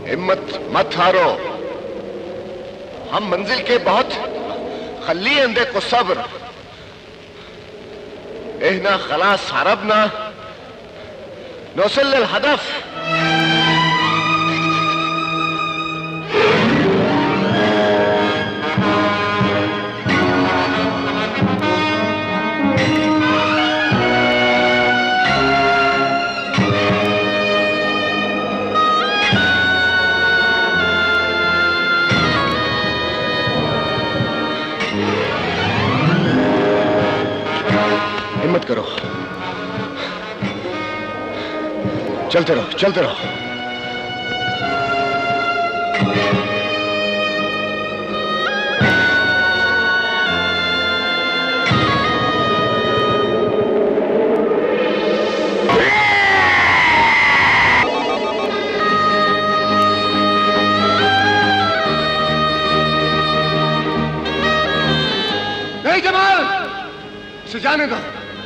हिम्मत मत हारो। हम मंजिल के बहुत खली अंदे को सब्र एहना खलास हरबना नौसल हदफ। हिम्मत करो, चलते रहो, चलते रहो। नहीं जमाल, इसे जाने दो।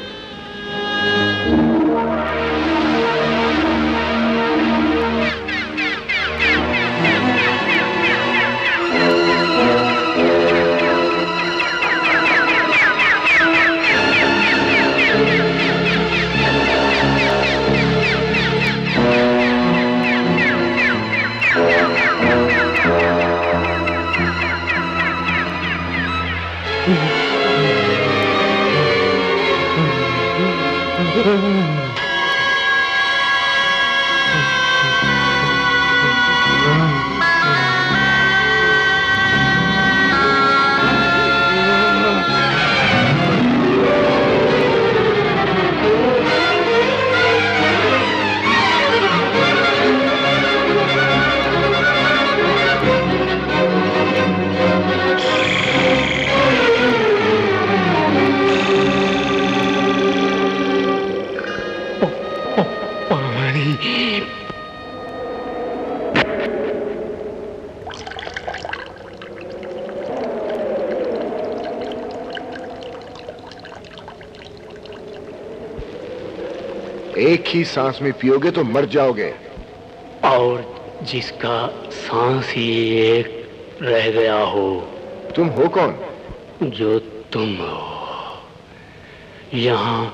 एक ही सांस में पियोगे तो मर जाओगे। और जिसका सांस ही एक रह गया हो। तुम हो कौन? जो तुम हो। यहाँ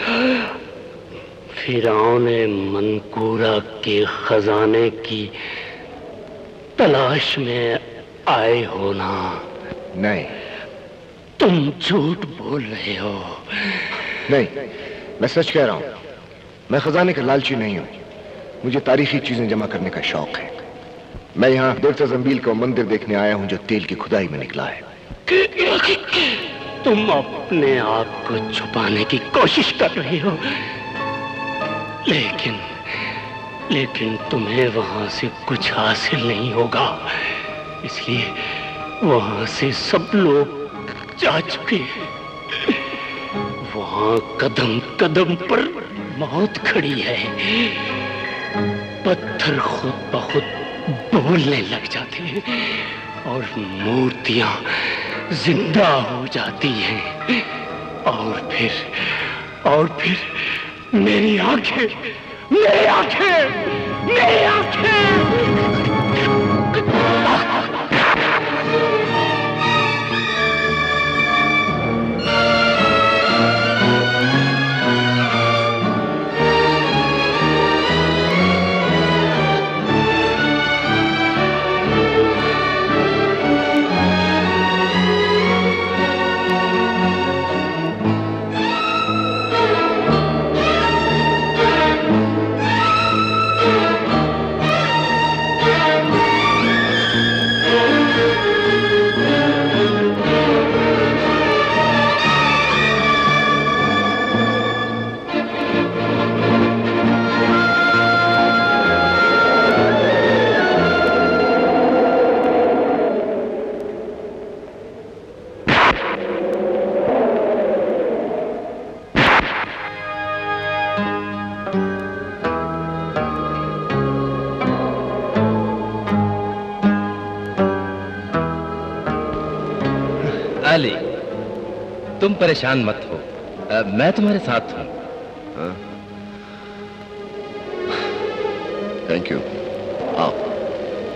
फिरौने मनकूरा के खजाने की तलाश में आए हो ना? नहीं। तुम झूठ बोल रहे हो। नहीं, मैं सच कह रहा हूं। मैं खजाने का लालची नहीं हूं। मुझे तारीखी चीजें जमा करने का शौक है। मैं यहाँ देवता जंबील का मंदिर देखने आया हूं जो तेल की खुदाई में निकला है। तुम अपने आप को छुपाने की कोशिश कर रहे हो, लेकिन तुम्हें वहां से कुछ हासिल नहीं होगा। इसलिए वहां से सब लोग जा चुके हैं। वहां कदम कदम पर मौत खड़ी है। पत्थर खुद ब खुद बोलने लग जाते हैं और मूर्तियां जिंदा हो जाती हैं। और फिर मेरी आंखें। अली, तुम परेशान मत हो, मैं तुम्हारे साथ हूं। Thank you. आओ।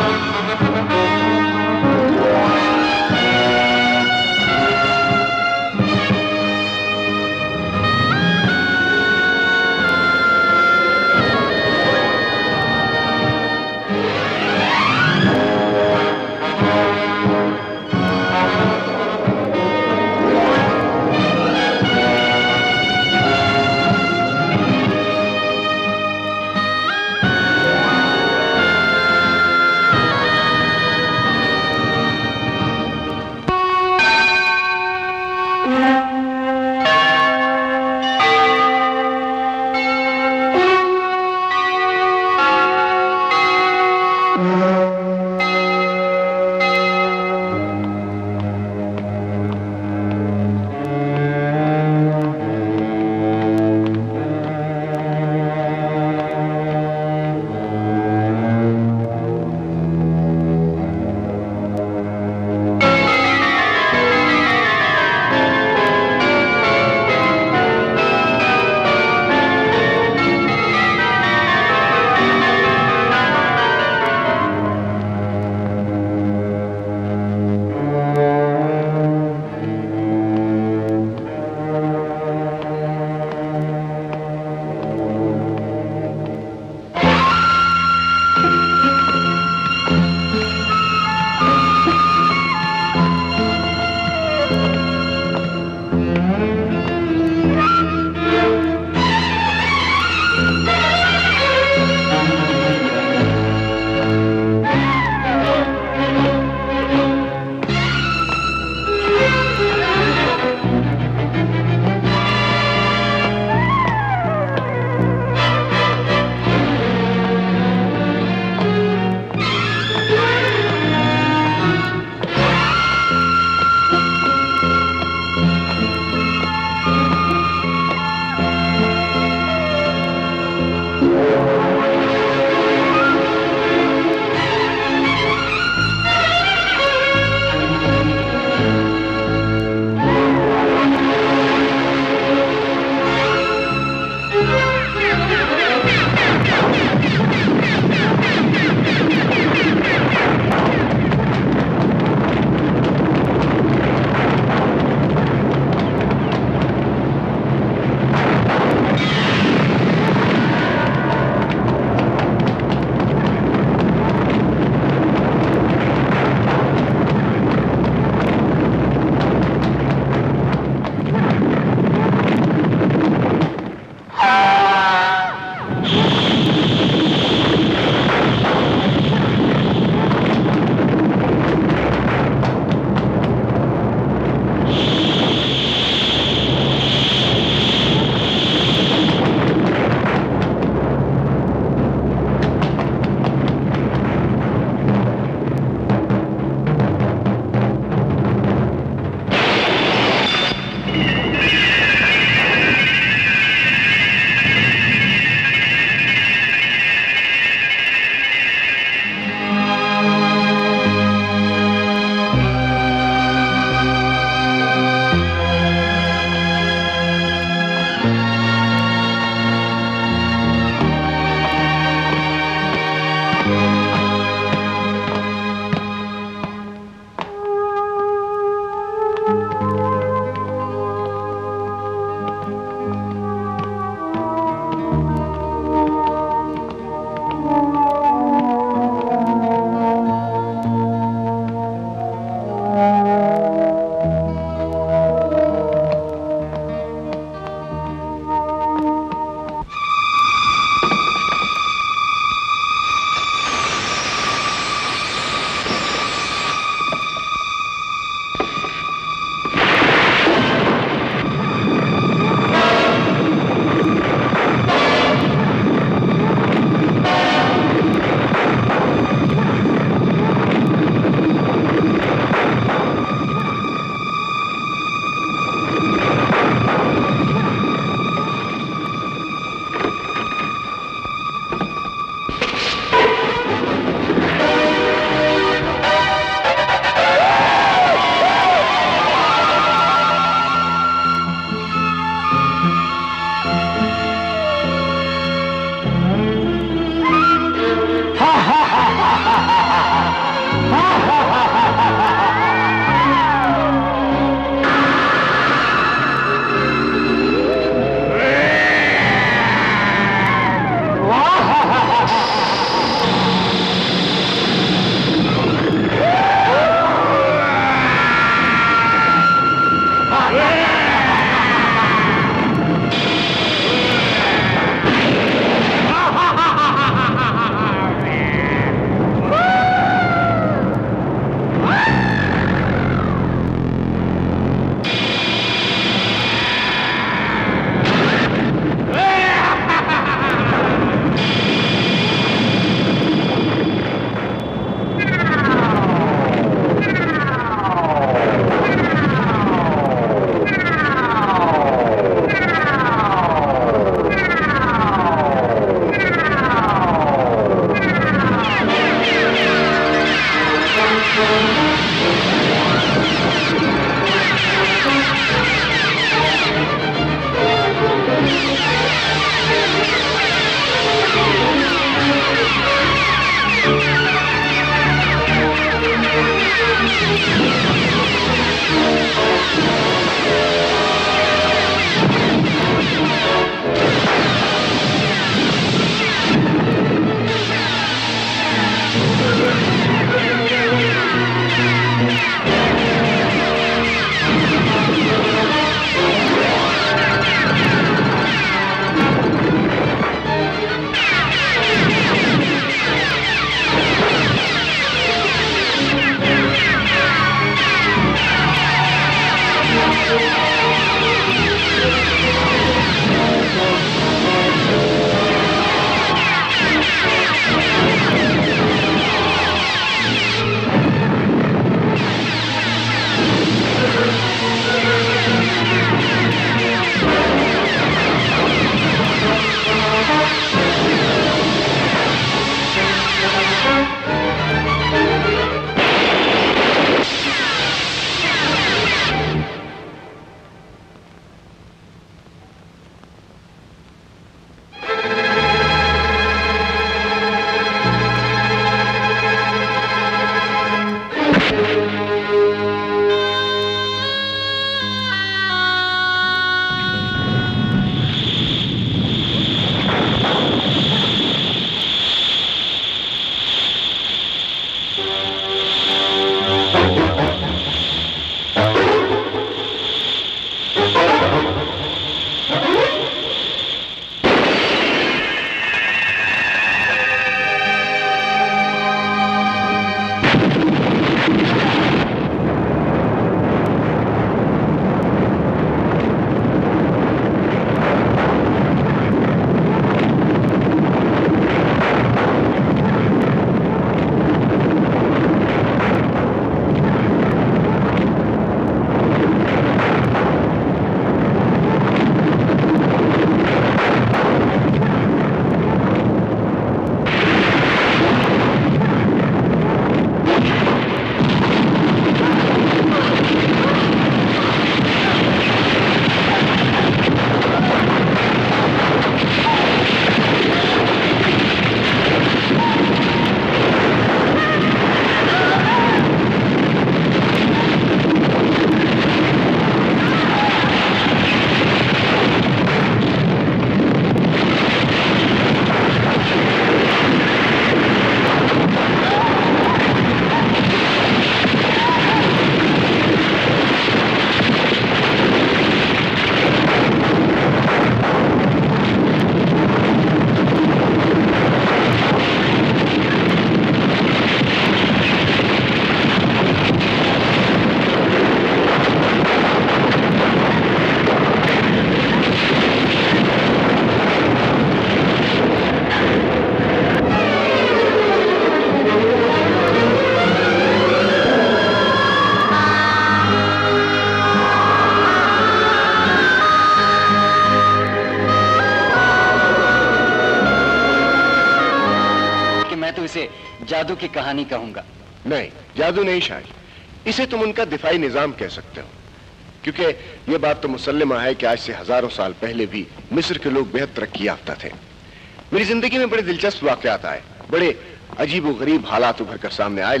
जादू की कहानी कहूंगा। नहीं, जादू नहीं शायद, इसे तुम उनका दिफाई निजाम कह सकते हो, क्योंकि यह बात तो मुसल्लिमा है कि आज से हजारों साल पहले भी मिस्र के लोग बेहद तरक्की याफ्ता थे। मेरी जिंदगी में बड़े दिलचस्प वाकयात आए, बड़े अजीब व गरीब हालात उभर कर सामने आए,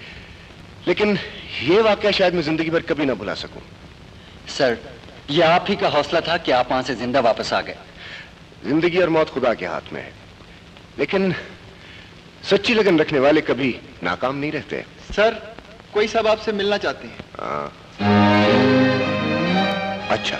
लेकिन यह वाकया शायद मैं जिंदगी भर कभी ना भुला सकूं। सर, यह आप ही का हौसला था कि आप वहां से जिंदा वापस आ गए। जिंदगी और मौत खुदा के हाथ में है, लेकिन सच्ची लगन रखने वाले कभी नाकाम नहीं रहते। सर, कोई साहब आपसे मिलना चाहते हैं। अच्छा।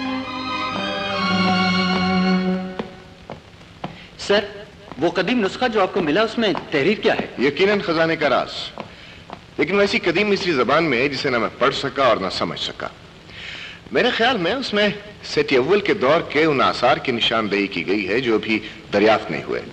सर, वो कदीम नुस्खा जो आपको मिला उसमें तहरीर क्या है? यकीनन खजाने का राज, लेकिन वैसी कदीम मिस्री जबान में है जिसे ना मैं पढ़ सका और ना समझ सका। मेरे ख्याल में उसमें सेठी अव्वल के दौर के उन आसार की निशानदेही की गई है जो अभी दरियाफ्त नहीं हुए।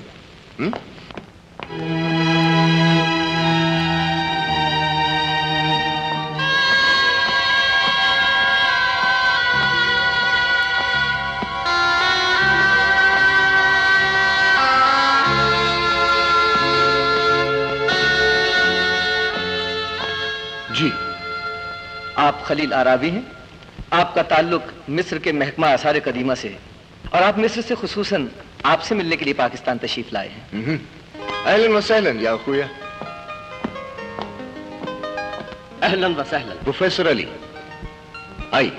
जी, आप खलील आरावी हैं। आपका ताल्लुक मिस्र के महकमा आसार कदीमा से, और आप मिस्र से खुसूसन आपसे मिलने के लिए पाकिस्तान तशरीफ लाए हैं। अहलन व सहलन या अखुया। अहलन व सहलन। प्रोफेसर अली, आई।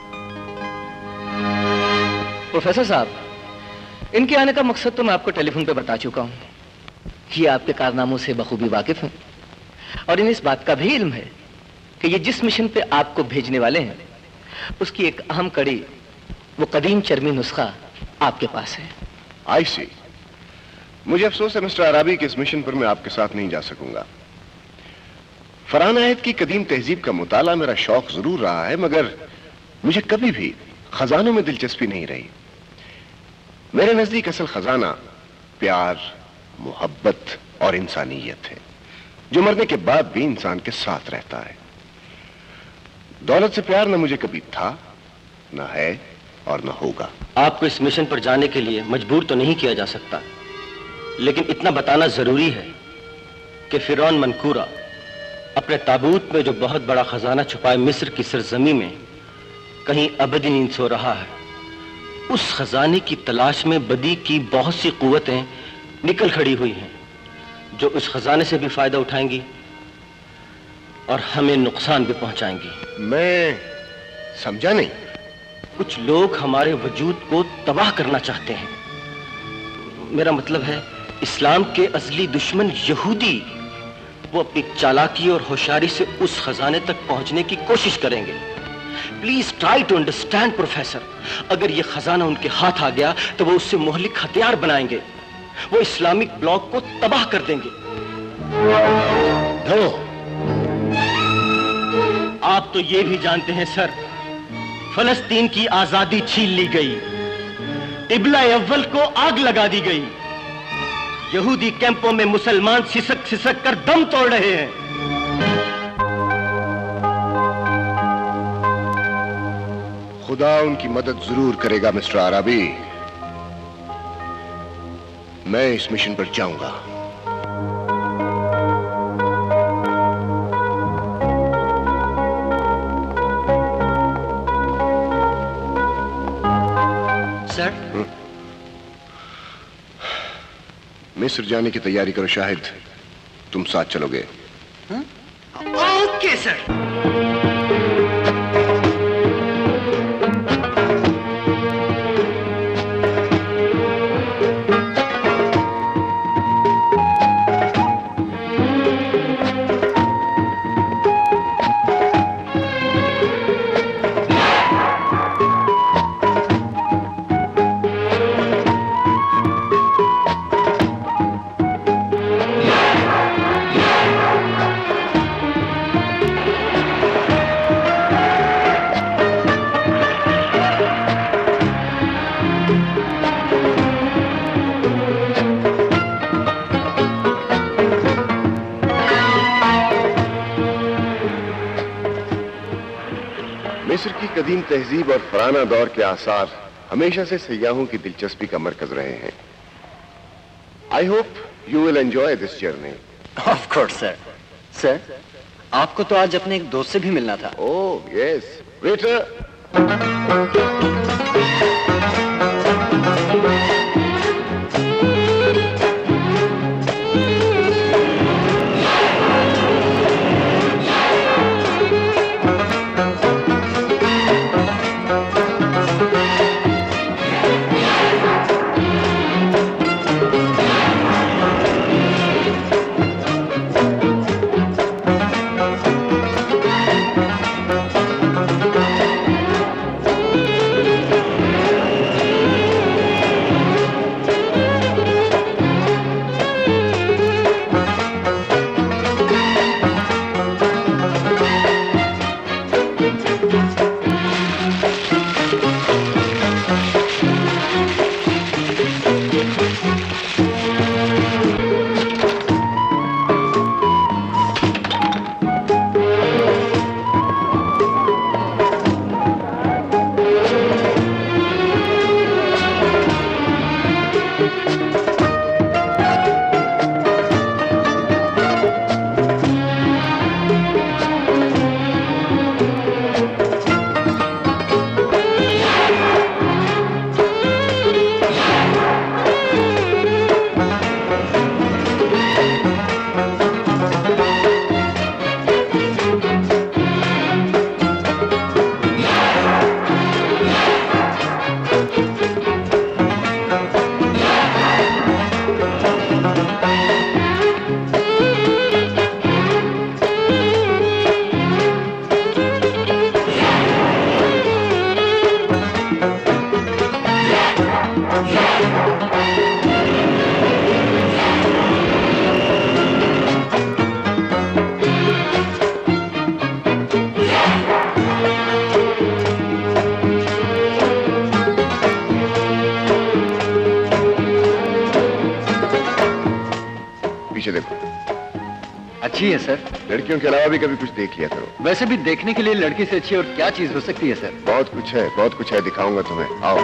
प्रोफेसर साहब, इनके आने का मकसद तो मैं आपको टेलीफोन पे बता चुका हूं। ये आपके कारनामों से बखूबी वाकिफ हैं और इन्हें इस बात का भी इल्म है कि ये जिस मिशन पे आपको भेजने वाले हैं उसकी एक अहम कड़ी, वो कदीम चरमी नुस्खा आपके पास है। आई सी। मुझे अफसोस है मिस्टर अराबी कि इस मिशन पर मैं आपके साथ नहीं जा सकूंगा। फरहान अहद की कदीम तहजीब का मुताला मेरा शौक जरूर रहा है, मगर मुझे कभी भी खजानों में दिलचस्पी नहीं रही। मेरे नजदीक असल खजाना प्यार, मोहब्बत और इंसानियत है, जो मरने के बाद भी इंसान के साथ रहता है। दौलत से प्यार न मुझे कभी था, न है और न होगा। आपको इस मिशन पर जाने के लिए मजबूर तो नहीं किया जा सकता, लेकिन इतना बताना जरूरी है कि फिरौन मनकूरा अपने ताबूत में जो बहुत बड़ा खजाना छुपाए मिस्र की सरजमी में कहीं अबदी नींद सो रहा है। उस खजाने की तलाश में बदी की बहुत सी कुव्वतें निकल खड़ी हुई हैं, जो उस खजाने से भी फायदा उठाएंगी और हमें नुकसान भी पहुंचाएंगी। मैं समझा नहीं। कुछ लोग हमारे वजूद को तबाह करना चाहते हैं। मेरा मतलब है इस्लाम के असली दुश्मन यहूदी वो अपनी चालाकी और होशियारी से उस खजाने तक पहुंचने की कोशिश करेंगे। Please try to understand professor. अगर ये खजाना उनके हाथ आ गया तो वो उससे मुहलिक हथियार बनाएंगे, वो इस्लामिक ब्लॉक को तबाह कर देंगे। आप तो ये भी जानते हैं सर, फलस्तीन की आजादी छीन ली गई, टिबला अव्वल को आग लगा दी गई, यहूदी कैंपों में मुसलमान सिसक सिसक कर दम तोड़ रहे हैं। खुदा उनकी मदद जरूर करेगा मिस्टर आराबी। मैं इस मिशन पर जाऊंगा। सर, मिस्र जाने की तैयारी करो शाहिद, तुम साथ चलोगे? Okay sir. मिस्र की कदीम तहजीब और फराना दौर के आसार हमेशा से सयाहों की दिलचस्पी का मरकज रहे हैं। I hope you will enjoy this journey. Of course sir. Sir, आपको तो आज अपने एक दोस्त से भी मिलना था। Oh yes, waiter. अच्छी है सर। लड़कियों के अलावा भी कभी कुछ देख लिया करो। वैसे भी देखने के लिए लड़की से अच्छी और क्या चीज हो सकती है सर? बहुत कुछ है, दिखाऊंगा तुम्हें। आओ।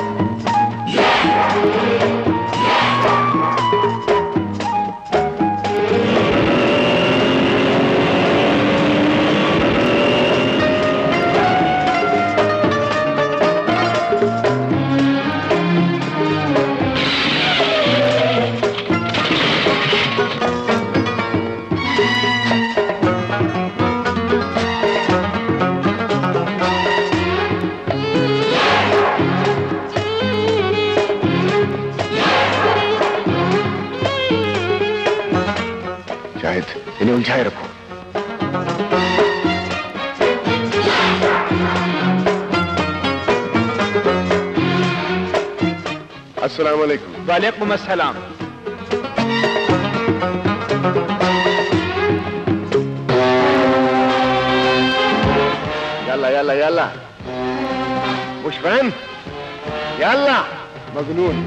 बचाए रखो। अस्सलाम वालेकुम। वालेकुम अस्सलाम। यल्ला यल्ला यल्ला मुशफैन, यल्ला मजनून।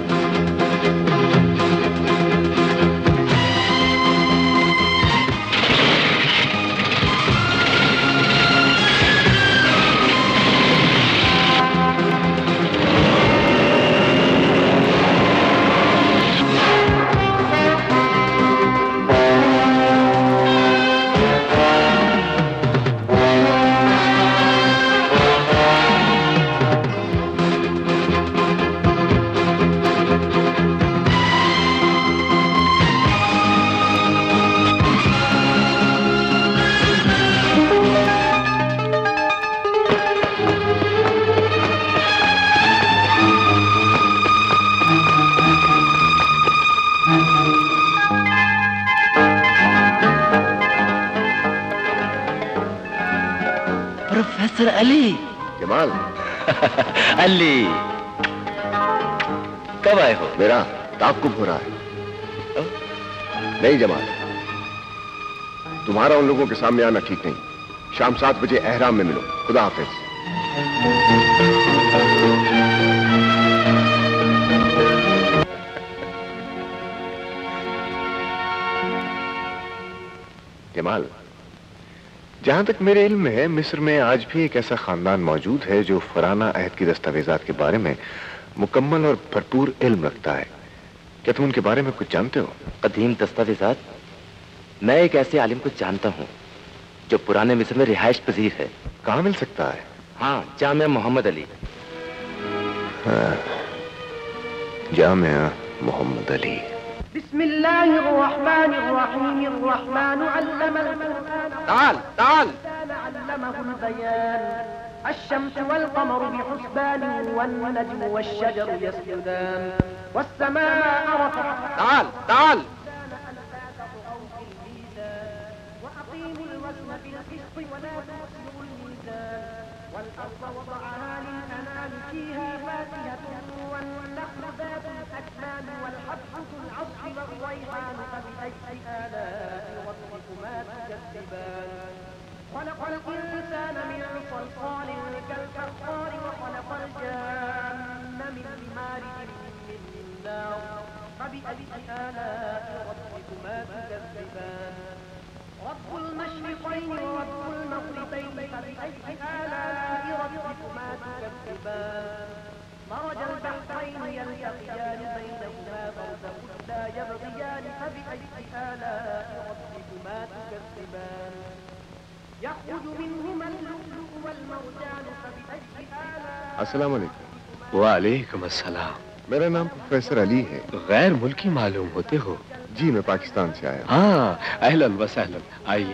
प्रोफेसर अली। जमाल। अली, कब आए हो? मेरा ताक़ुब हो रहा है। नहीं जमाल, तुम्हारा उन लोगों के सामने आना ठीक नहीं। शाम 7 बजे एहराम में मिलो। खुदा हाफिज। जमाल, जहां तक मेरे इल्म में है, मिस्र में आज भी एक ऐसा खानदान मौजूद है जो फराना अहद की दस्तावेजात के बारे में मुकम्मल और भरपूर इल्म रखता है। क्या तुम उनके बारे में कुछ जानते हो? कदीम दस्तावेजात? मैं एक ऐसे आलिम को जानता हूँ जो पुराने मिस्र में रिहाइश पजीर है। कहाँ मिल सकता है? हाँ, जामिया मोहम्मद अली। हाँ, जामिया मोहम्मद अली। ताल ताल। الشمس والقمر بحسبان والنجم والشجر يسجدان والسماء رفعها ताल ताल। وأقيموا الوزن بالقسط ولا تخسروا الميزان والأرض وضعها للأنام فيها فاكهة والنخل ذات الأكمام والحب ذو العصف والريحان فبأي آلاء ربكما تكذبان خلق الإنسان من صلصال كالفخار وخلق الجان من مارج من نار فبأي آلاء ربكما تكذبان رب المشرقين ورب المغربين فبأي آلاء ربكما تكذبان مرج البحرين يلتقيان بينهما برزخ لا يبغيان فبأي آلاء ربكما تكذبان يخرج منهما اللؤلؤ والمرجان فبأي آلاء। अस्सलाम वालेकुम। वालेकुम अस्सलाम। मेरा नाम प्रोफेसर अली है। गैर मुल्की मालूम होते हो। जी, मैं पाकिस्तान से आया हूँ। हाँ, अहलन व सहलन। आइए।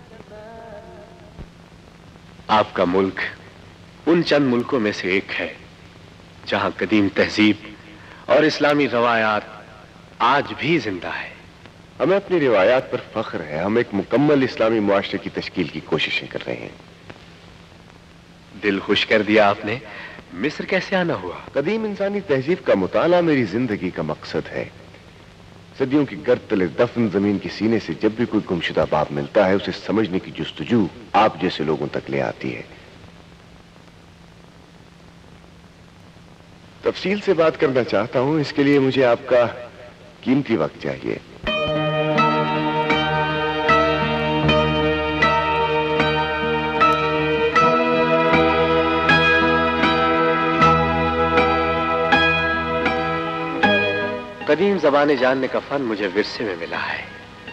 आपका मुल्क उन चंद मुल्कों में से एक है जहां कदीम तहजीब और इस्लामी रवायात आज भी जिंदा है। हमें अपनी रिवायात पर फख्र है। हम एक मुकम्मल इस्लामी मुआशरे की तश्कील की कोशिशें कर रहे हैं। दिल खुश कर दिया आपने। मिस्र कैसे आना हुआ? कदीम इंसानी तहजीब का मुताला मेरी जिंदगी का मकसद है। सदियों की गर्द तले दफन जमीन के सीने से जब भी कोई गुमशुदा बाब मिलता है, उसे समझने की जुस्तजू आप जैसे लोगों तक ले आती है। तफसील से बात करना चाहता हूं, इसके लिए मुझे आपका कीमती वक्त चाहिए। कदीम ज़बानें जानने का फन मुझे विरसे में मिला है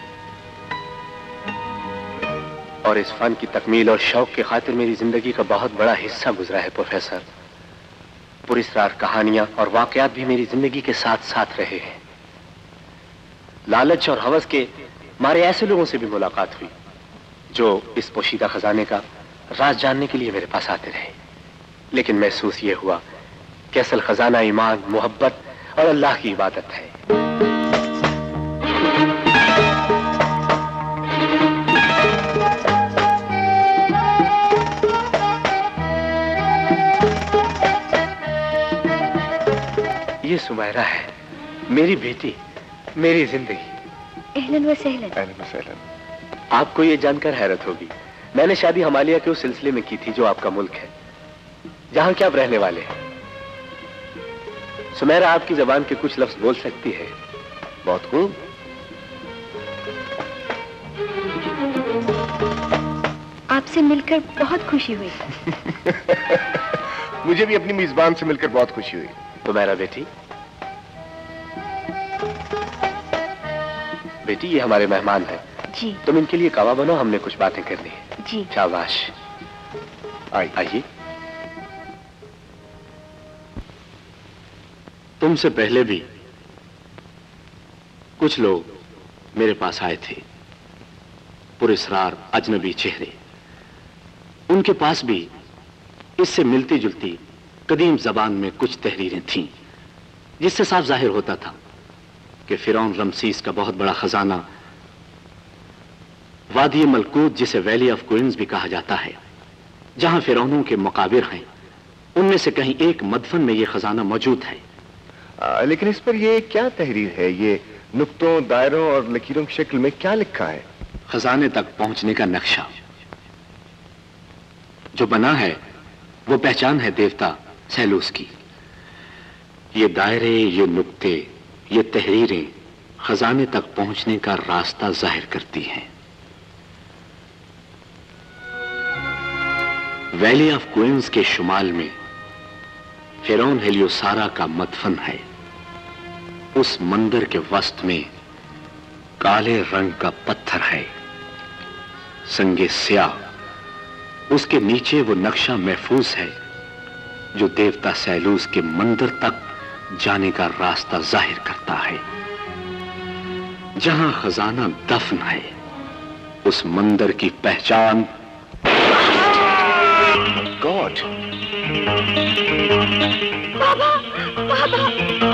और इस फन की तकमील और शौक के खातिर मेरी जिंदगी का बहुत बड़ा हिस्सा गुजरा है प्रोफेसर। पुरस्कार कहानियां और वाकयात भी मेरी जिंदगी के साथ साथ रहे हैं। लालच और हवस के मारे ऐसे लोगों से भी मुलाकात हुई जो इस पोशीदा खजाने का राज जानने के लिए मेरे पास आते रहे, लेकिन महसूस ये हुआ कि असल खजाना ईमान, मोहब्बत और अल्लाह की इबादत है। ये सुमैरा है, मेरी बेटी, मेरी जिंदगी। अहलन व सहलन। अहलन व सहलन। आपको ये जानकर हैरत होगी, मैंने शादी हिमालय के उस सिलसिले में की थी जो आपका मुल्क है, जहां के आप रहने वाले हैं। सुमैरा आपकी जबान के कुछ लफ्ज बोल सकती है। बहुत खूब। आपसे मिलकर बहुत खुशी हुई। मुझे भी अपनी मेजबान से मिलकर बहुत खुशी हुई। तो मेरा बेटी, बेटी ये हमारे मेहमान हैं। जी। तुम इनके लिए कावा बनो, हमने कुछ बातें करनी है। जी। शाबाश, आइए। तुमसे पहले भी कुछ लोग मेरे पास आए थे, पुरस्कार अजनबी चेहरे। उनके पास भी इससे मिलती जुलती कदीम जबान में कुछ तहरीरें थीं, जिससे साफ जाहिर होता था कि फिरौन रमसीस का बहुत बड़ा खजाना वादी मलकूत, जिसे वैली ऑफ क्वींस भी कहा जाता है, जहां फिरौनों के मकाबिर हैं, उनमें से कहीं एक मदफन में यह खजाना मौजूद है। लेकिन इस पर यह क्या तहरीर है? ये नुक्तों, दायरों और लकीरों की शक्ल में क्या लिखा है? खजाने तक पहुंचने का नक्शा जो बना है वो पहचान है देवता सैलूस की। ये दायरे, ये नुक्ते, ये तहरीरें खजाने तक पहुंचने का रास्ता जाहिर करती हैं। वैली ऑफ क्वींस के शुमाल में फिरौन हेलियोसारा का मदफन है। उस मंदिर के वस्त में काले रंग का पत्थर है, संगे स्याह। उसके नीचे वो नक्शा महफूज है जो देवता सैलूस के मंदिर तक जाने का रास्ता जाहिर करता है। जहां खजाना दफन है, उस मंदिर की पहचान गॉड। बाबा, बाबा।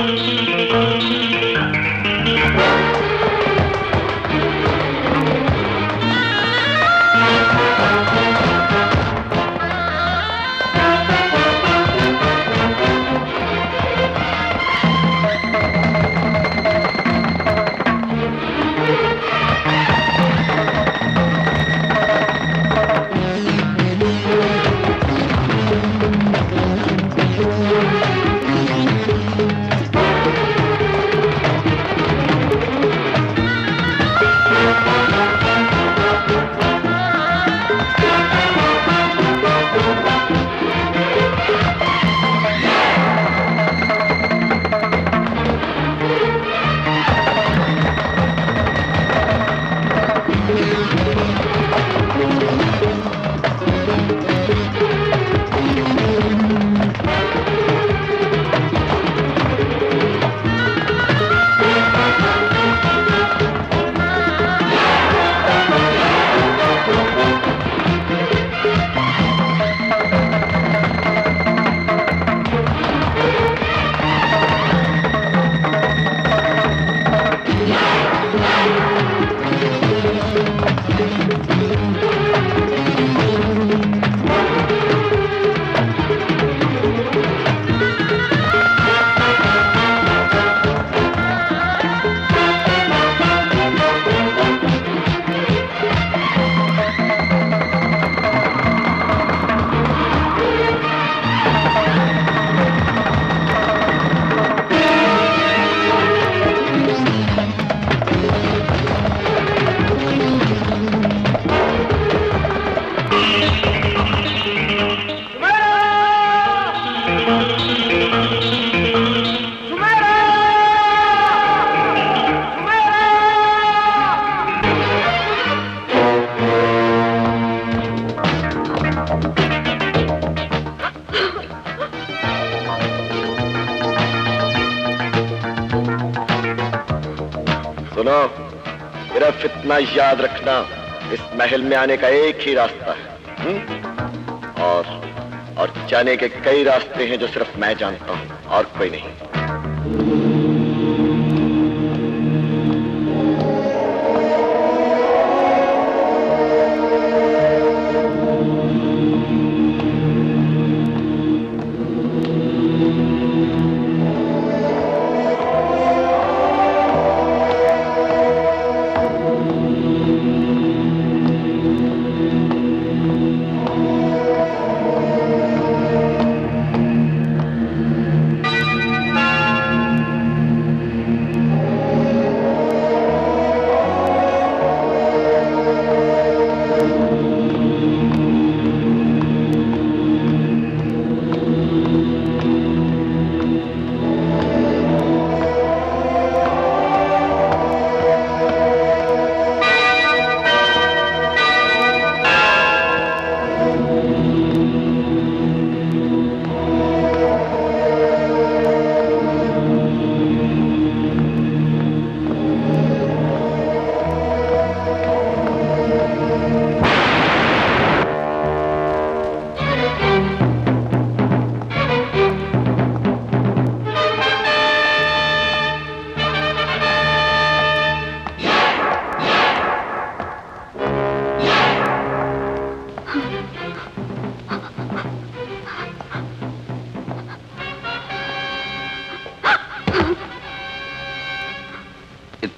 सुनो, सिर्फ इतना याद रखना, इस महल में आने का एक ही रास्ता है। और जाने के कई रास्ते हैं जो सिर्फ मैं जानता हूं और कोई नहीं।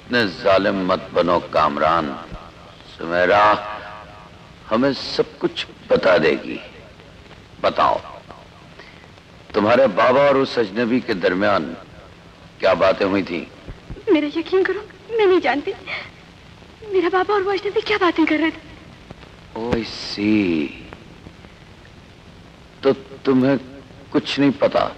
इतने जालिम मत बनो कामरान। सुमेरा हमें सब कुछ बता देगी। बताओ, तुम्हारे बाबा और उस अजनबी के दरमियान क्या बातें हुई थी? मेरा यकीन करो, मैं नहीं जानती मेरा बाबा और वो अजनबी क्या बातें कर रहे थे। ओह आई सी, तो तुम्हें कुछ नहीं पता?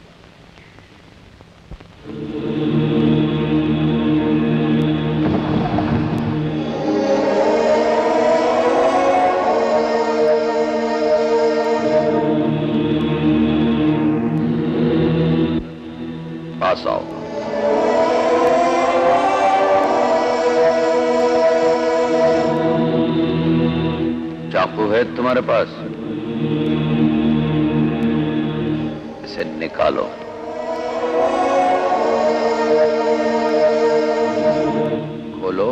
पास आओ। चाकू है तुम्हारे पास? इसे निकालो। खोलो।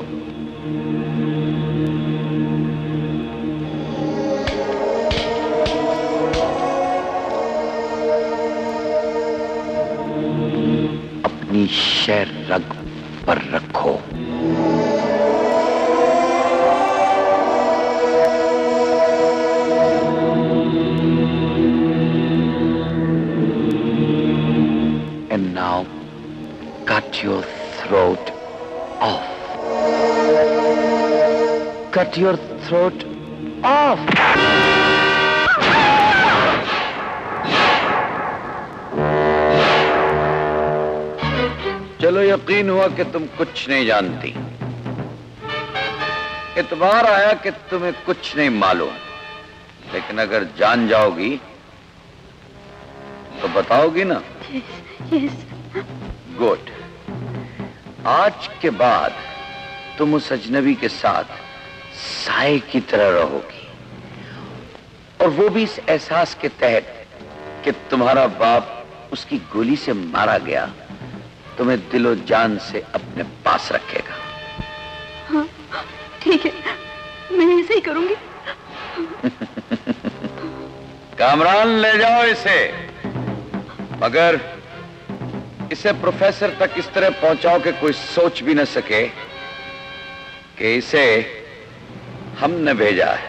अपनी शहर रग पर रखो। And now cut your throat off. Cut your throat off. चलो यकीन हुआ कि तुम कुछ नहीं जानती। इत्मीनान आया कि तुम्हें कुछ नहीं मालूम। लेकिन अगर जान जाओगी तो बताओगी ना? यस। गुड। आज के बाद तुम उस अजनबी के साथ साए की तरह रहोगी, और वो भी इस एहसास के तहत कि तुम्हारा बाप उसकी गोली से मारा गया तुम्हें दिलो जान से अपने पास रखेगा। हाँ, ठीक है, मैं ऐसे ही करूंगी। कामरान ले जाओ इसे, मगर इसे प्रोफेसर तक इस तरह पहुंचाओ कि कोई सोच भी न सके कि इसे हमने भेजा है।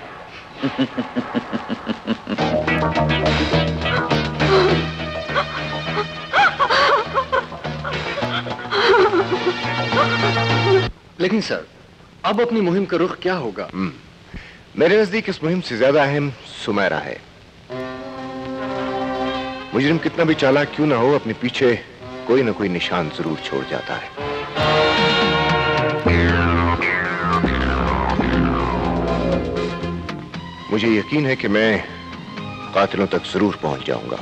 लेकिन सर, अब अपनी मुहिम का रुख क्या होगा? मेरे नजदीक इस मुहिम से ज्यादा अहम सुमेरा है। मुजरिम कितना भी चालाक क्यों ना हो, अपने पीछे कोई ना कोई निशान जरूर छोड़ जाता है। मुझे यकीन है कि मैं कातिलों तक जरूर पहुंच जाऊंगा।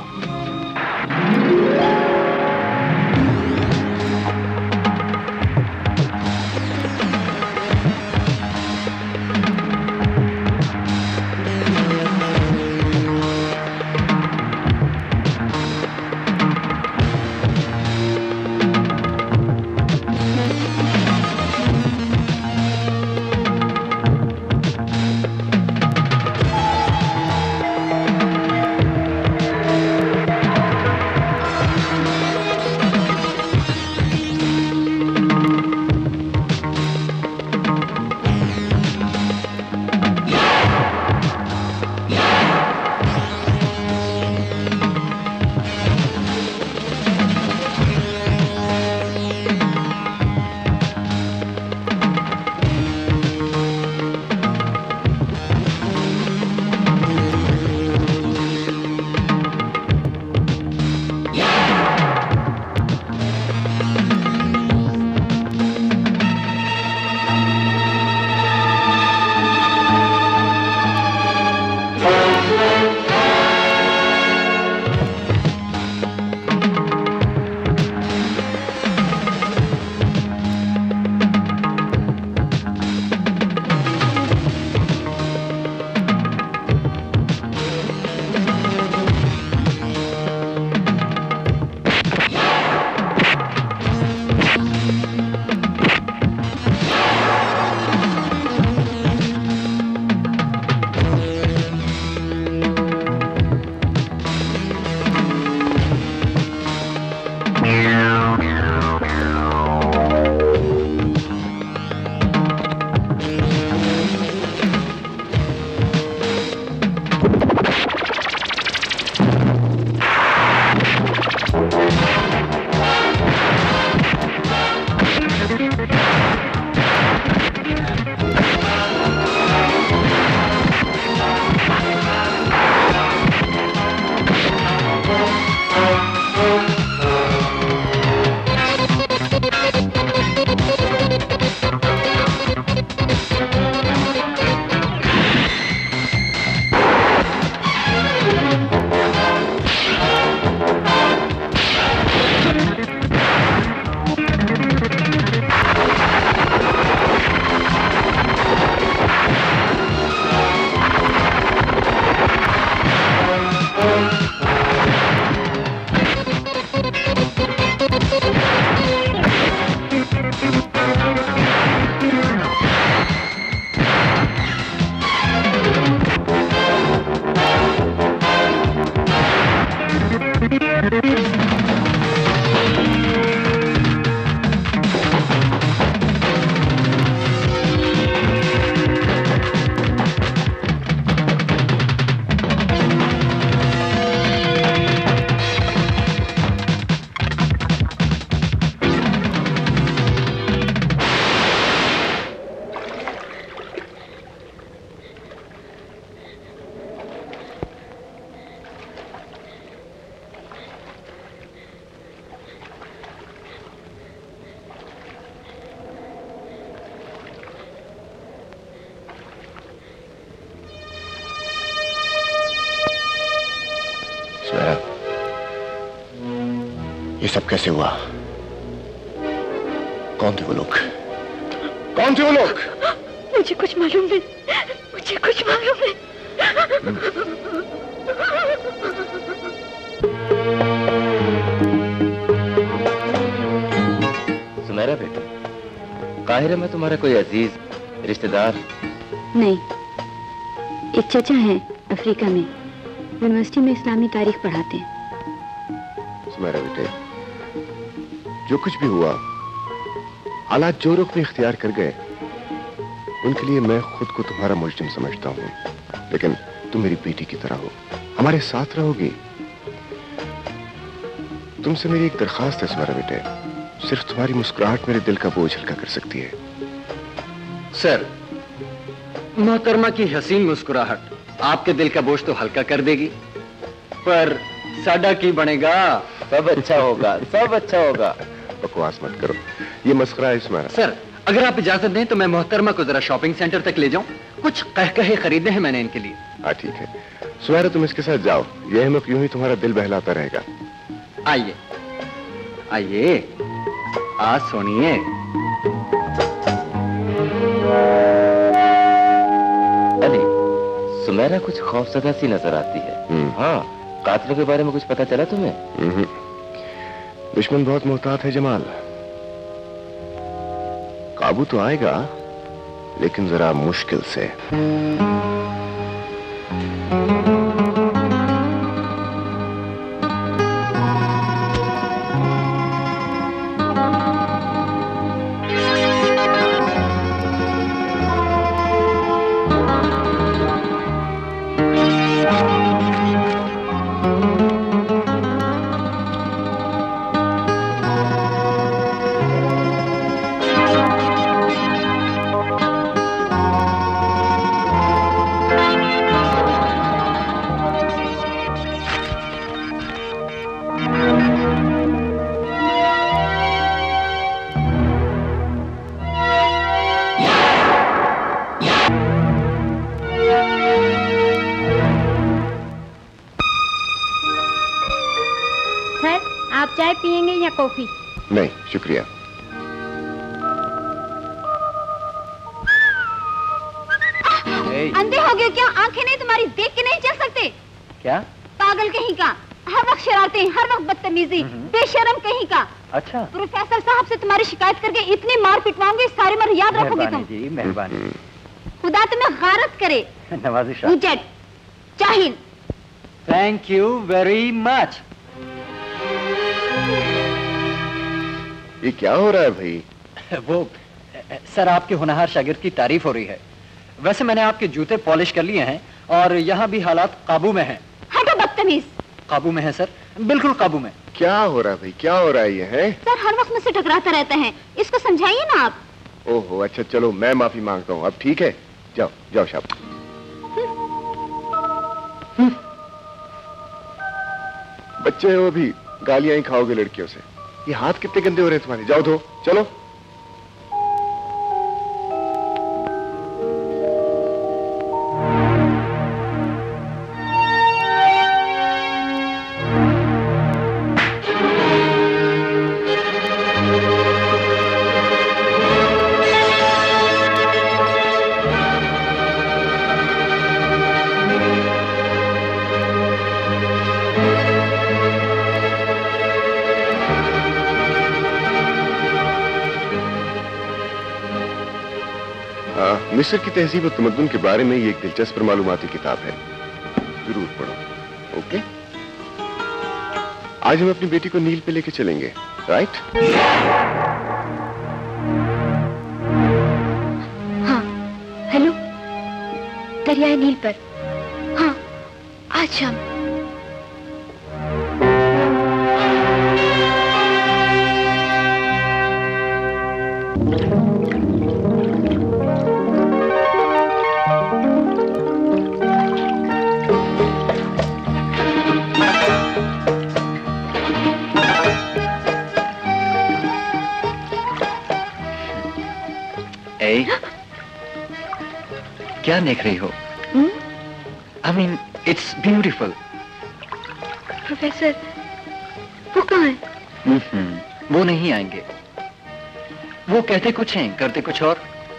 ये सब कैसे हुआ? कौन थे वो लोग? कौन थे वो लोग? मुझे कुछ मालूम नहीं, मुझे कुछ मालूम नहीं। सुमेरा बेटा, काहिरा में तुम्हारा कोई अजीज रिश्तेदार? नहीं, एक चाचा हैं अफ्रीका में, यूनिवर्सिटी में इस्लामी तारीख पढ़ाते हैं। सुमेरा बेटे, जो कुछ भी हुआ, हालात जो रुख में इख्तियार कर गए, उनके लिए मैं खुद को तुम्हारा मुजरिम समझता हूँ। लेकिन तुम मेरी बेटी की तरह हो, हमारे साथ रहोगी। तुमसे मेरी एक दरखास्त है सुमेरा बेटे, सिर्फ तुम्हारी मुस्कुराहट मेरे दिल का बोझ हल्का कर सकती है। सर, मोहतरमा की हसीन मुस्कुराहट आपके दिल का बोझ तो हल्का कर देगी, पर साडा की बनेगा। सब अच्छा होगा, सब अच्छा होगा। बकवास मत करो, ये मस्खरा है सुमेरा। सर, अगर आप इजाजत दें तो मैं मोहतरमा को जरा शॉपिंग सेंटर तक ले जाऊं, कुछ कहकहे खरीदने हैं मैंने इनके लिए। हाँ ठीक है सुमेरा, तुम इसके साथ जाओ, ये अहमक यूं ही तुम्हारा दिल बहलाता रहेगा। आइए आइए, आज सुनिए। अली, सुमेरा कुछ खौफजदा सी नजर आती है। हाँ, कातिलों के बारे में कुछ पता चला तुम्हें? दुश्मन बहुत मोहतात है जमाल, काबू तो आएगा लेकिन जरा मुश्किल से। चाय पियेंगे या कॉफी? नहीं शुक्रिया। अंधे हो गए क्या? आंखें नहीं तुम्हारी देख के नहीं चल सकते क्या? पागल कहीं का, हर वक्त शरारतें, हर वक्त बदतमीजी, बेशरम कहीं का। अच्छा, प्रोफेसर साहब से तुम्हारी शिकायत करके इतनी मार पिटवाऊंगी, सारी मर याद रखोगे तुम। जी मेहरबानी। खुदा तुम्हें गारत करे। नवाजिश। चाहिए। Thank you very much. ये क्या हो रहा है भाई? वो सर, आपके होनहार शागिर्द की तारीफ हो रही है। वैसे मैंने आपके जूते पॉलिश कर लिए हैं और यहाँ भी हालात काबू में हैं। हटो बदतमीज। काबू में है सर, बिल्कुल काबू में। क्या हो रहा है भाई, क्या हो रहा है ये है? सर हर वक्त मुझसे टकराता रहता है, इसको समझाइए ना आप। ओहो अच्छा, चलो मैं माफी मांगता हूँ, अब ठीक है, जाओ जाओ शाबाश। बच्चे हो अभी, गालियां ही खाओगे लड़कियों से। ये हाथ कितने गंदे हो रहे हैं तुम्हारे, जाओ धो, चलो। मिस्र की तहजीब और तमद्दुन के बारे में ये एक दिलचस्प मालूमाती किताब है, जरूर पढ़ो। ओके, आज हम अपनी बेटी को नील पे लेके चलेंगे, राइट? हाँ, हेलो, दरियाए नील पर। हाँ, आज शाम। क्या देख रही हो? I mean, it's beautiful. Professor, वो कहाँ है? वो नहीं आएंगे। वो कहते कुछ हैं, करते कुछ और।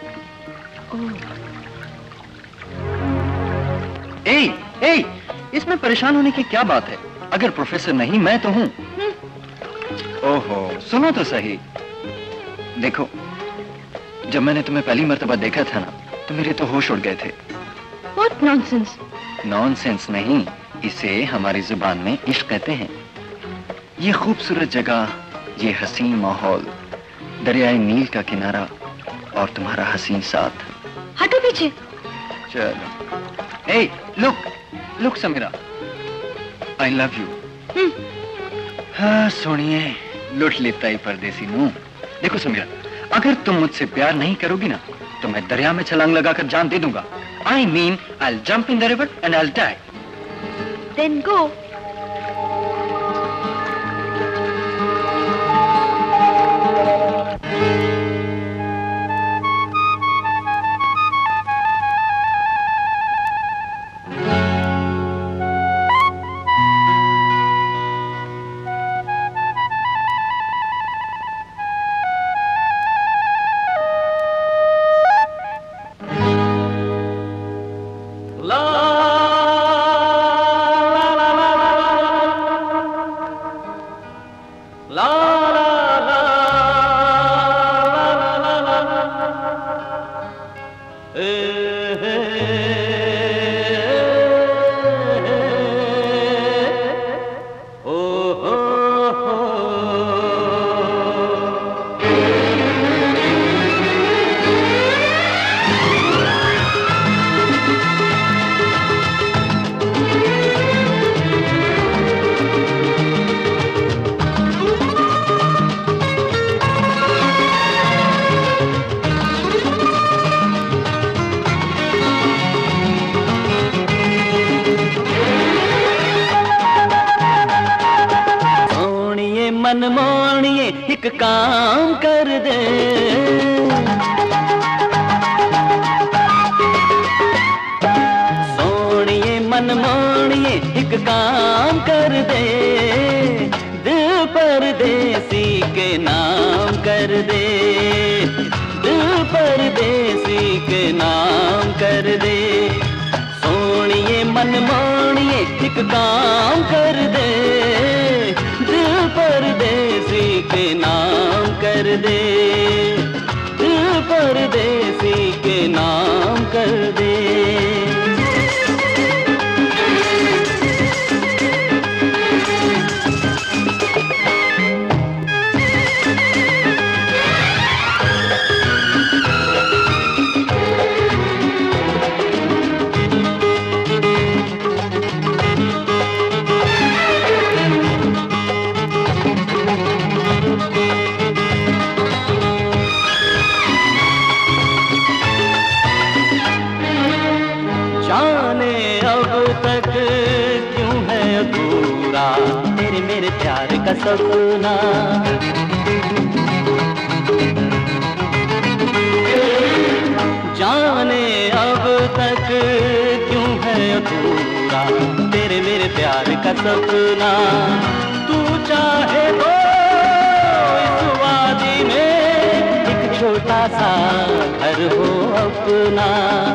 ए, इसमें परेशान होने की क्या बात है? अगर प्रोफेसर नहीं, मैं तो हूं। ओहो, सुनो तो सही। देखो, जब मैंने तुम्हें पहली मर्तबा देखा था ना, तो मेरे तो होश उड़ गए थे। What nonsense? नॉनसेंस नहीं, इसे हमारी जुबान में इश्क कहते हैं। ये खूबसूरत जगह, ये हसीन माहौल, दरियाए नील का किनारा और तुम्हारा हसीन साथ। हटो पीछे। चलो। ए, look Samira, I love you. हाँ सुनिए, लुट लेता ही परदेसी नू। देखो समीरा, अगर तुम मुझसे प्यार नहीं करोगी ना, तो मैं दरिया में छलांग लगाकर जान दे दूंगा। I mean, I'll jump in the river and I'll die. Then go. मनमोहनिए एक काम कर दे, सोनिए मनमोहनिए एक काम कर दे, दिल परदेसी के नाम कर दे, दिल परदेसी के नाम कर दे। सोनिए मनमोहनिए एक काम कर दे, परदेसी के नाम कर दे, दिल परदेसी के नाम कर दे। तेरे मेरे प्यार का सपना, जाने अब तक क्यों है अधूरा तेरे मेरे प्यार का सपना। तू चाहे तो इस वादी में एक छोटा सा घर हो अपना,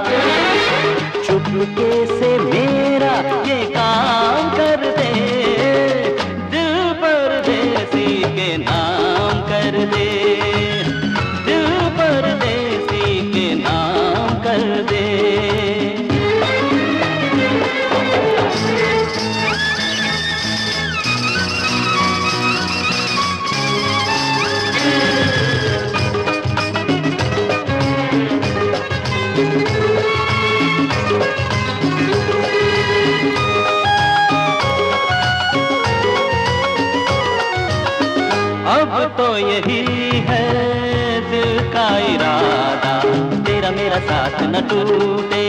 चुपके से मेरा ये काम कर दे, दिल परदेसी के नाम कर दे, दिल परदेसी के नाम कर दे। अब तो यही है दिल का इरादा, तेरा मेरा साथ न टूटे।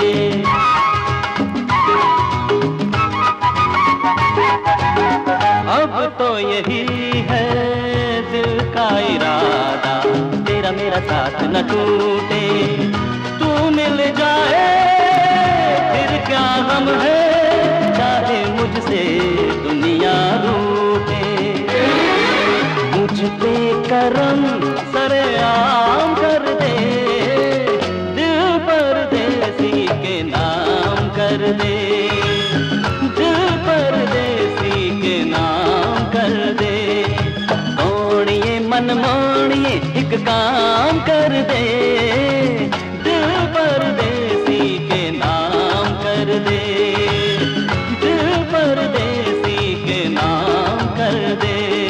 अब तो यही है दिल का इरादा, तेरा मेरा साथ न टूटे। तू मिल जाए फिर क्या गम है, चाहे मुझसे दुनिया रूठे। कर दे, दिल परदेसी के नाम कर दे, दिल परदेसी के नाम कर दे।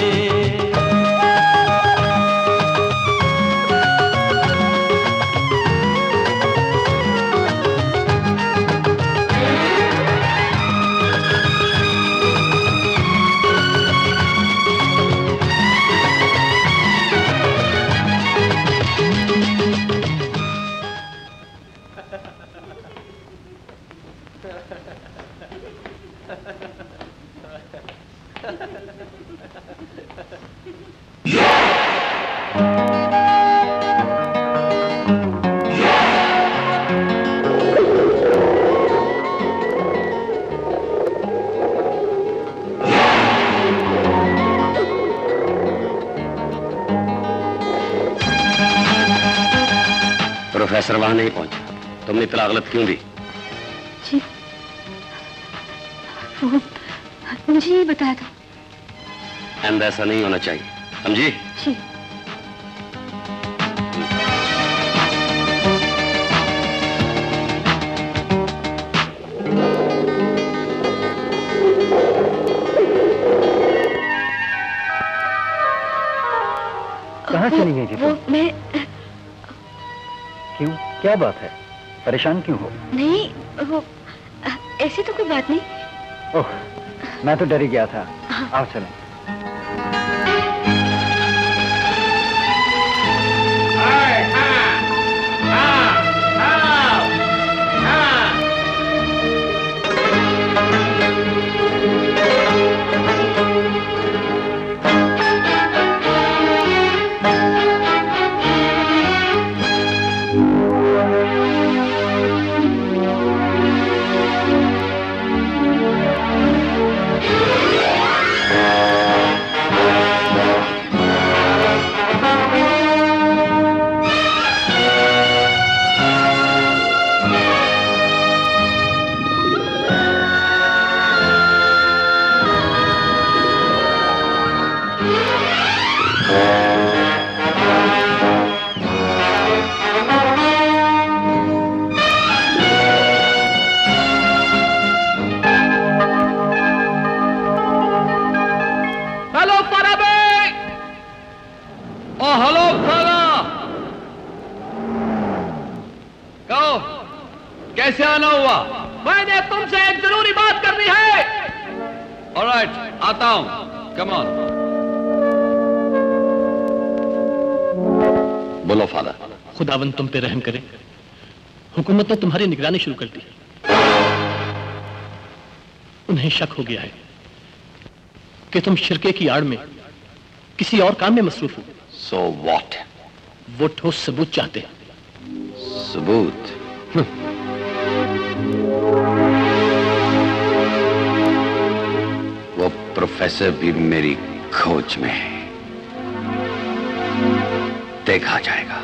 प्रोफेसर वहां नहीं पहुंचा, तुमने इतना गलत क्यों दी? जी, वो मुझे ये बताया था। एंड ऐसा नहीं होना चाहिए, समझी? जी। कहाँ चली गई थी तुम? मैं क्यों, क्या बात है, परेशान क्यों हो? नहीं, वो ऐसी तो कोई बात नहीं। ओह, मैं तो डर ही गया था। आओ चलें। कैसे आना हुआ? मैंने तुमसे एक जरूरी बात करनी है। ऑलराइट, आता हूं, कम ऑन। बोलो फादर। खुदावंद तुम पे रहम करे, हुकूमत ने तुम्हारी निगरानी शुरू कर दी। उन्हें शक हो गया है कि तुम शिरके की आड़ में किसी और काम में मसरूफ हो। So what? वो ठोस सबूत चाहते हैं। सबूत? वो प्रोफेसर भी मेरी खोज में है, देखा जाएगा।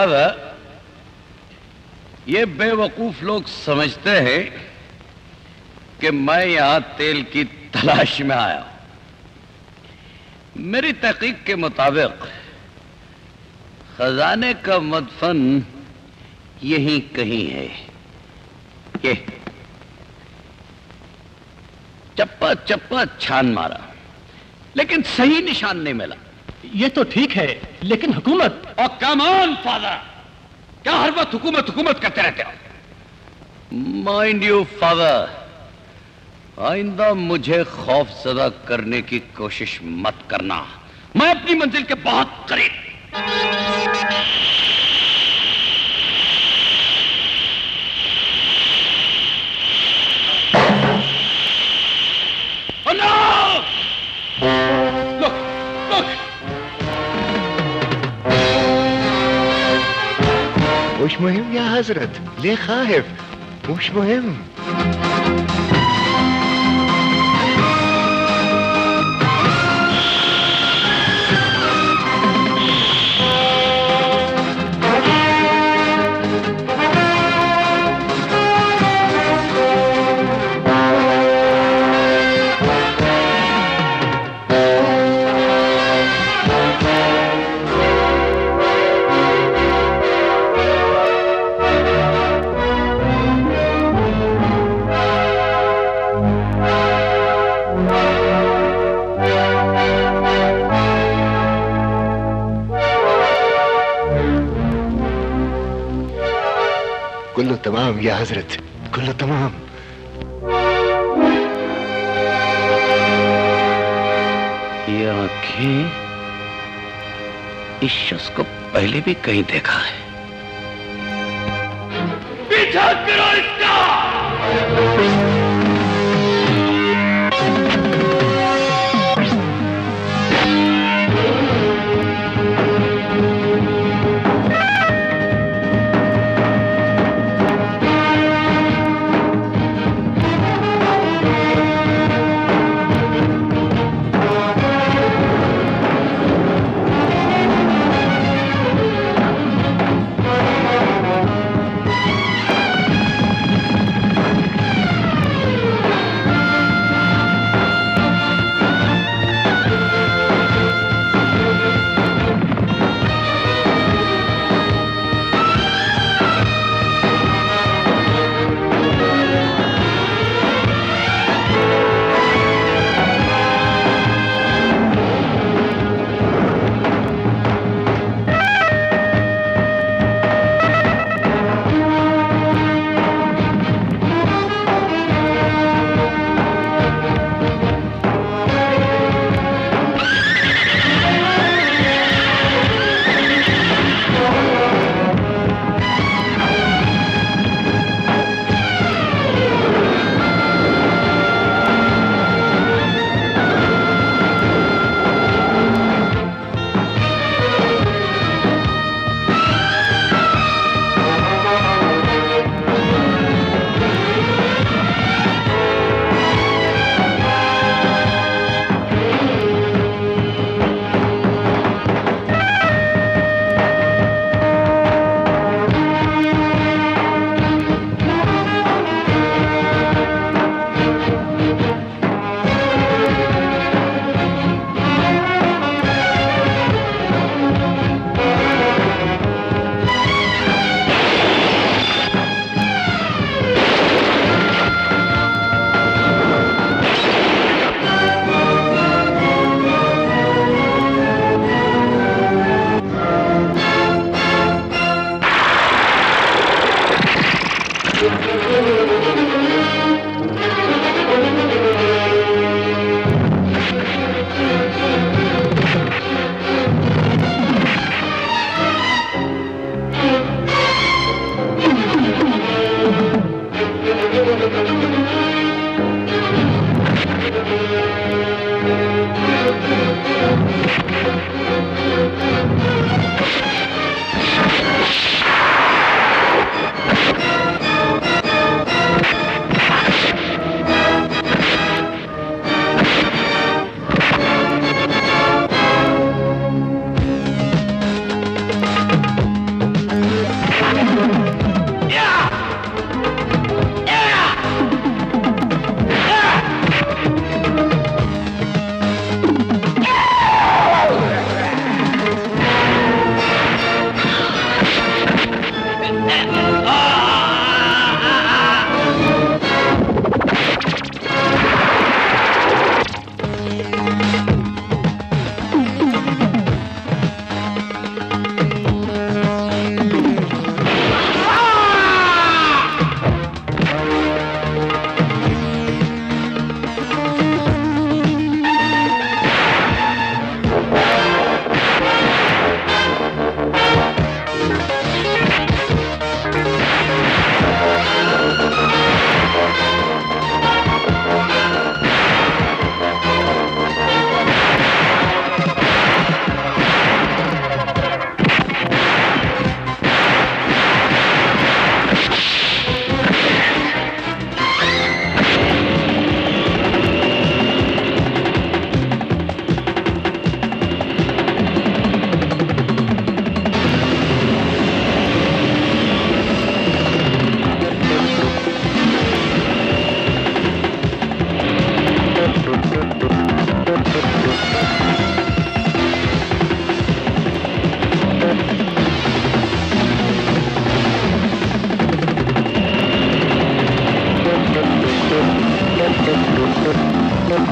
फादर, ये बेवकूफ लोग समझते हैं कि मैं यहां तेल की तलाश में आया हूं। मेरी तहकीक के मुताबिक खजाने का मदफन यहीं कहीं है। ये चप्पा चप्पा छान मारा, लेकिन सही निशान नहीं मिला। ये तो ठीक है, लेकिन हुकूमत। और कम ऑन फादर, क्या हर वक्त हुकूमत हुकूमत करते रहते हो? माइंड यू फादर, आइंदा मुझे खौफजदा करने की कोशिश मत करना। मैं अपनी मंजिल के बहुत करीब। Oh no! Look! Look! मुश मुहिम या हजरत, ले खाहिफ, मुश मुहिम। कुल्लो तमाम या हजरत, कुल्लो तमाम। ये आंखें, इस शख्स को पहले भी कहीं देखा है। पीछा करो इसका!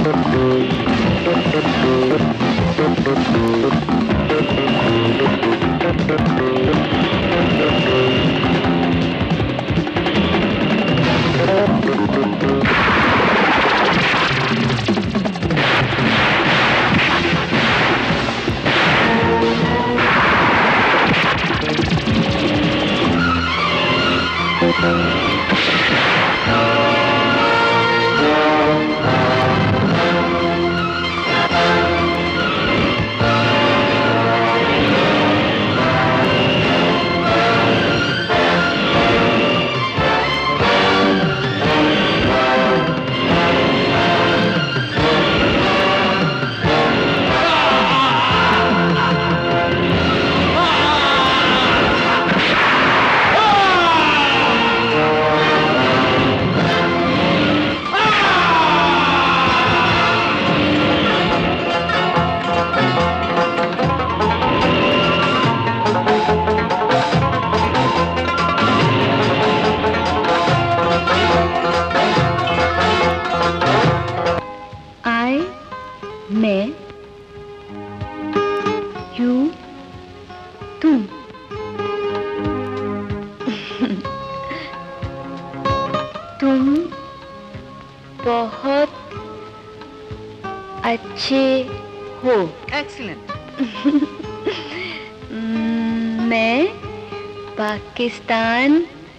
पाकिस्तान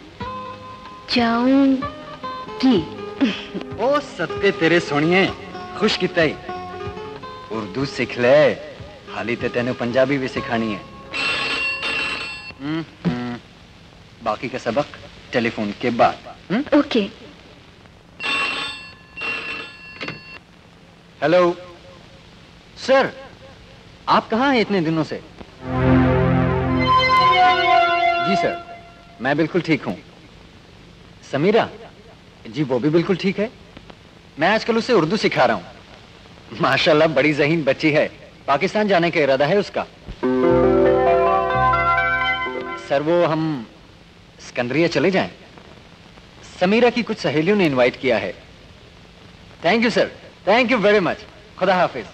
जाऊंगी। ओ सत्ते तेरे सोनिए खुश किता ही उर्दू सीख ले, हाली ते तेने पंजाबी भी सिखानी है। बाकी का सबक टेलीफोन के बाद। ओके। हेलो सर, आप कहाँ हैं इतने दिनों से? जी सर, मैं बिल्कुल ठीक हूँ। समीरा? जी वो भी बिल्कुल ठीक है। मैं आजकल उसे उर्दू सिखा रहा हूँ। माशाल्लाह बड़ी ज़हीन बच्ची है। पाकिस्तान जाने का इरादा है उसका। सर वो हम सिकंदरिया चले जाएं? समीरा की कुछ सहेलियों ने इनवाइट किया है। Thank you sir, thank you very much. खुदा हाफिज।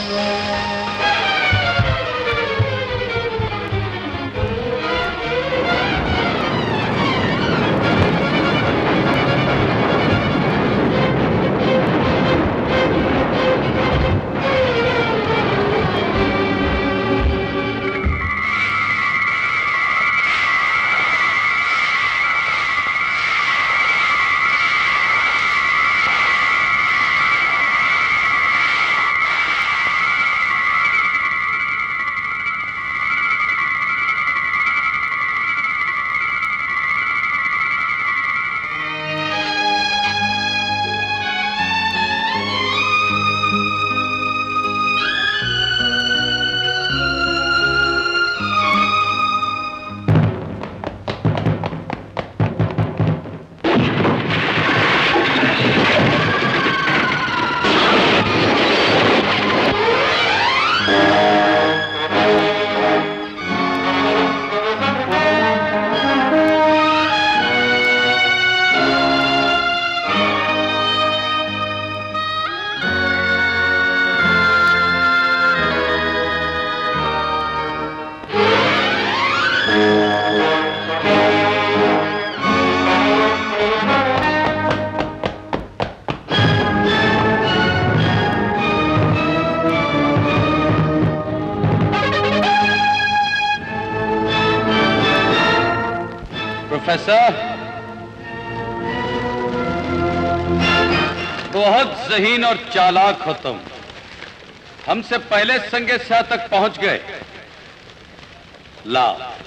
प्रोफेसर, बहुत ज़हीन और चालाक हो तुम। हमसे पहले संगे स्याह तक पहुंच गए। ला,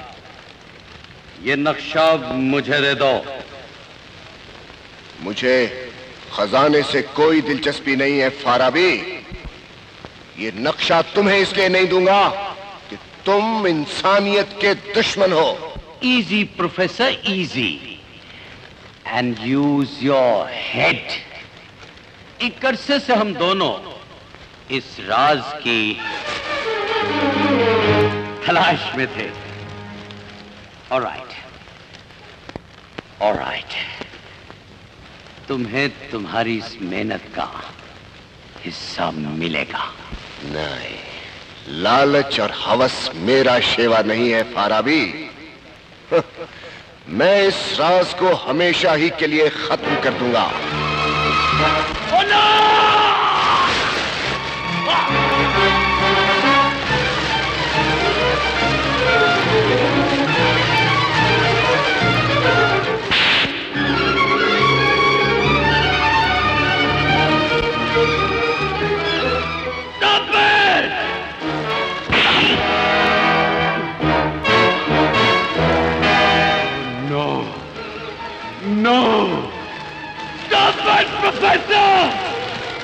ये नक्शा मुझे दे दो। मुझे खजाने से कोई दिलचस्पी नहीं है फाराबी। ये नक्शा तुम्हें इसलिए नहीं दूंगा कि तुम इंसानियत के दुश्मन हो। Easy, Professor, easy. And use your head. एक अरसे से हम दोनों इस राज की तलाश में थे। All right. All right. तुम्हें तुम्हारी इस मेहनत का हिस्सा मिलेगा। नहीं, लालच और हवस मेरा शेवा नहीं है फाराबी। मैं इस राज को हमेशा ही के लिए खत्म कर दूंगा। No! Stop it, Professor!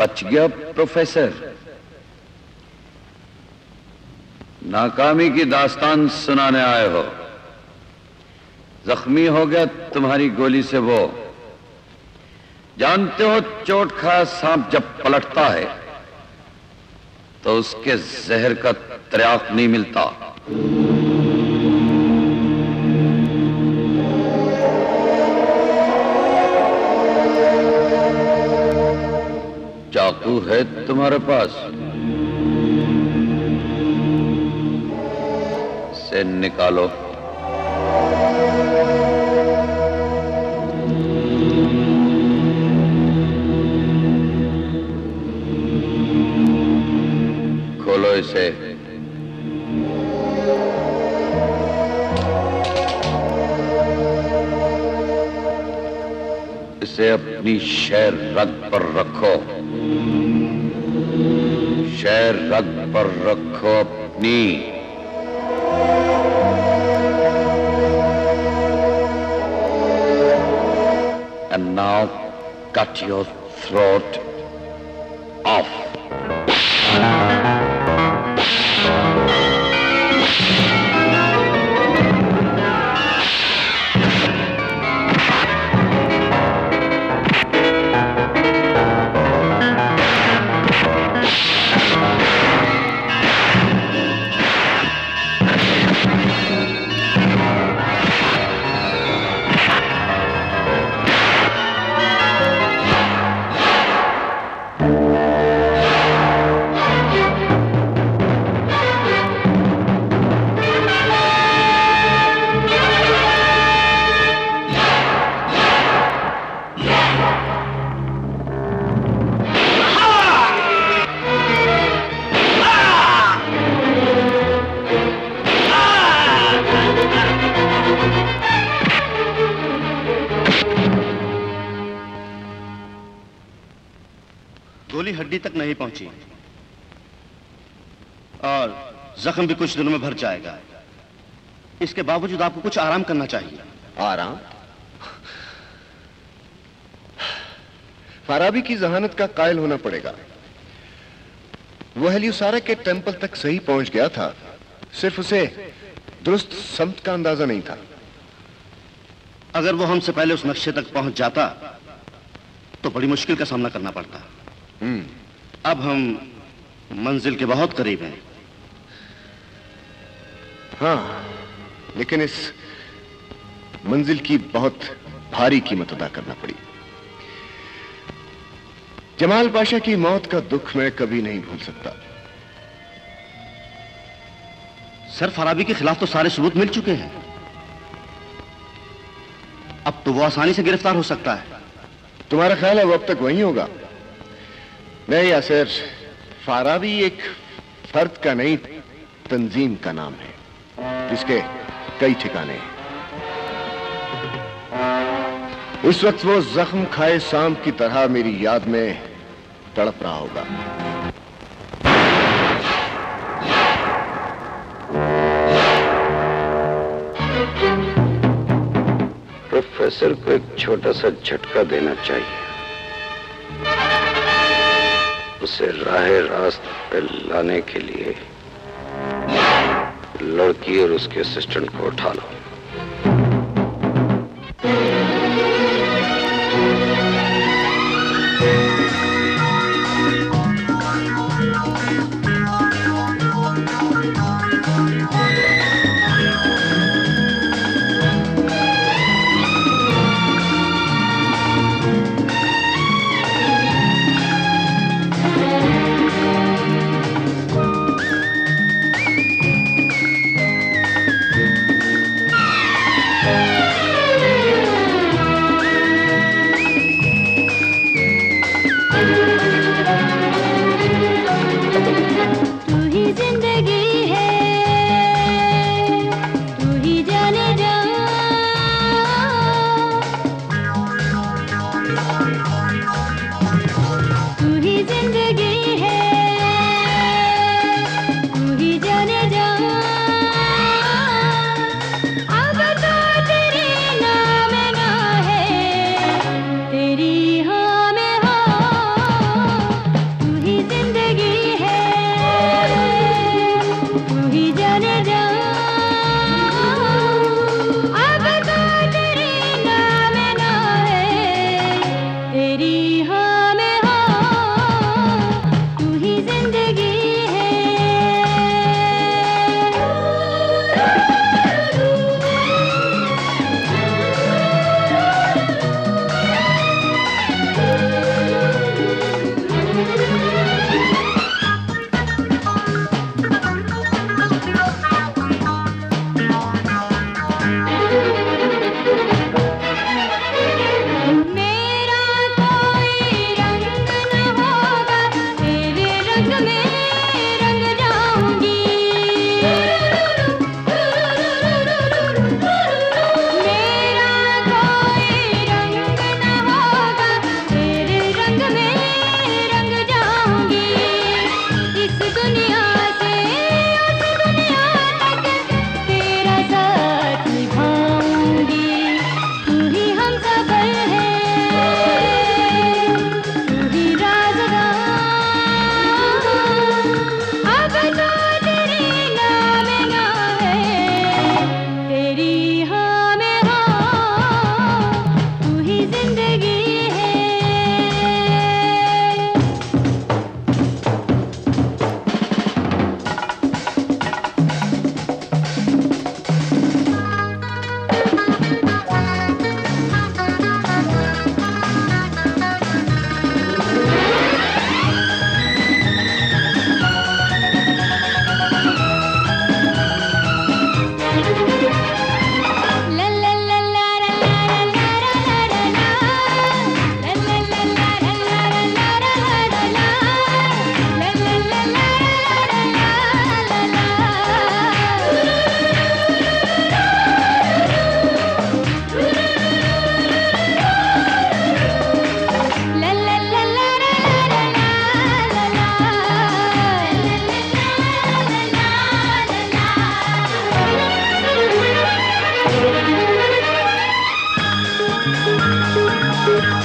बच गया प्रोफेसर। नाकामी की दास्तान सुनाने आए हो। जख्मी हो गया तुम्हारी गोली से वो। जानते हो चोट खाया सांप जब पलटता है तो उसके जहर का त्र्याक नहीं मिलता। चाकू है तुम्हारे पास? इसे निकालो। खोलो इसे। इसे अपनी शेर रग पर रखो। शेर रग पर रखो अपनी। And now cut your throat off. गोली हड्डी तक नहीं पहुंची और जख्म भी कुछ दिनों में भर जाएगा। इसके बावजूद आपको कुछ आराम करना चाहिए। आराम? फाराबी की जहानत का कायल होना पड़ेगा। वो हलियुसारा के टेंपल तक सही पहुंच गया था, सिर्फ उसे दुरुस्त समत का अंदाजा नहीं था। अगर वो हमसे पहले उस नक्शे तक पहुंच जाता तो बड़ी मुश्किल का सामना करना पड़ता। अब हम मंजिल के बहुत करीब हैं। हाँ, लेकिन इस मंजिल की बहुत भारी कीमत अदा करना पड़ी। जमाल पाशा की मौत का दुख मैं कभी नहीं भूल सकता। सर, फराबी के खिलाफ तो सारे सबूत मिल चुके हैं। अब तो वो आसानी से गिरफ्तार हो सकता है। तुम्हारा ख्याल है वो अब तक वहीं होगा? नहीं यासिर, फाराबी एक फर्द का नहीं, तंजीम का नाम है जिसके कई ठिकाने हैं। इस वक्त वो जख्म खाए सांप की तरह मेरी याद में तड़प रहा होगा। प्रोफेसर को एक छोटा सा झटका देना चाहिए, उसे राहे रास्त पे लाने के लिए लड़की और उसके असिस्टेंट को उठा लो।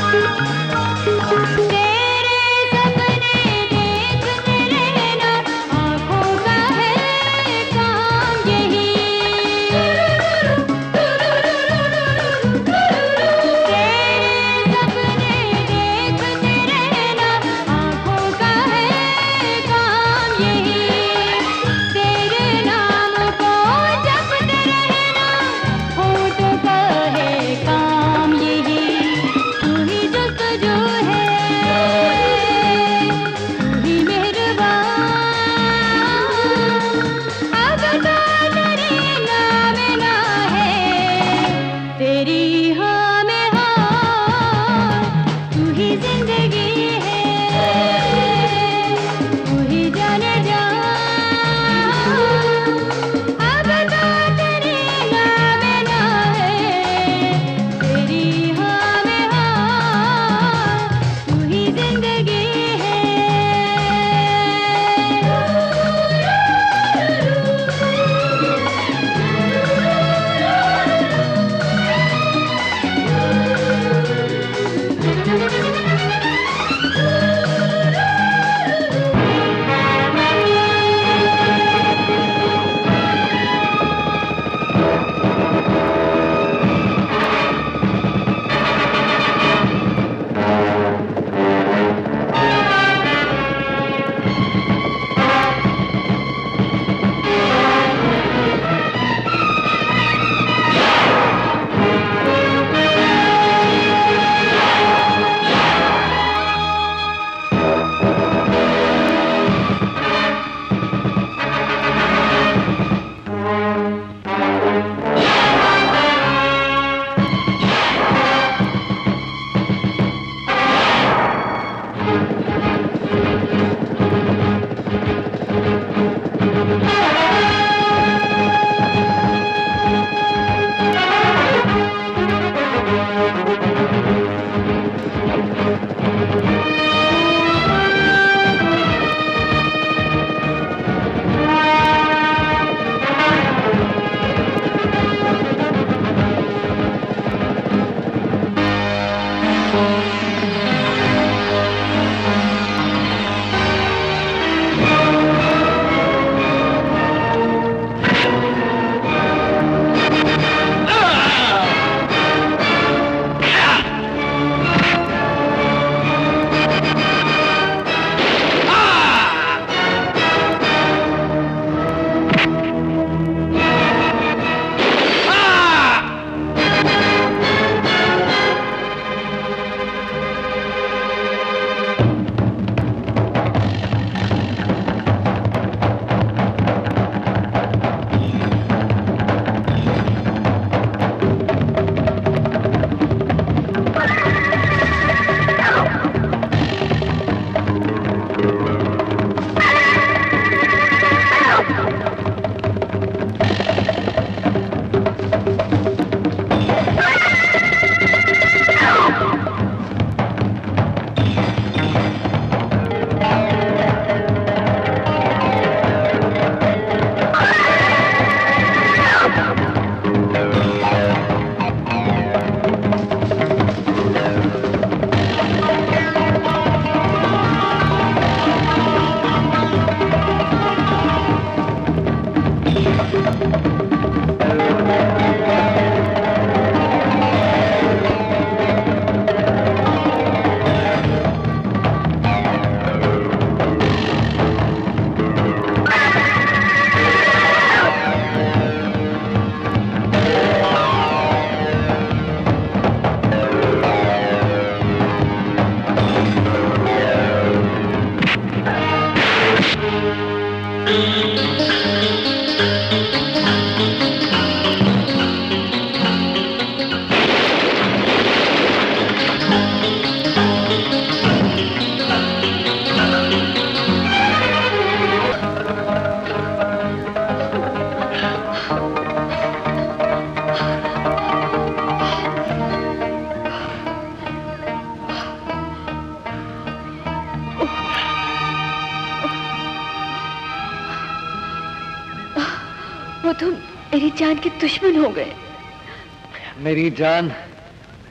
वो तो मेरी जान के दुश्मन हो गए। मेरी जान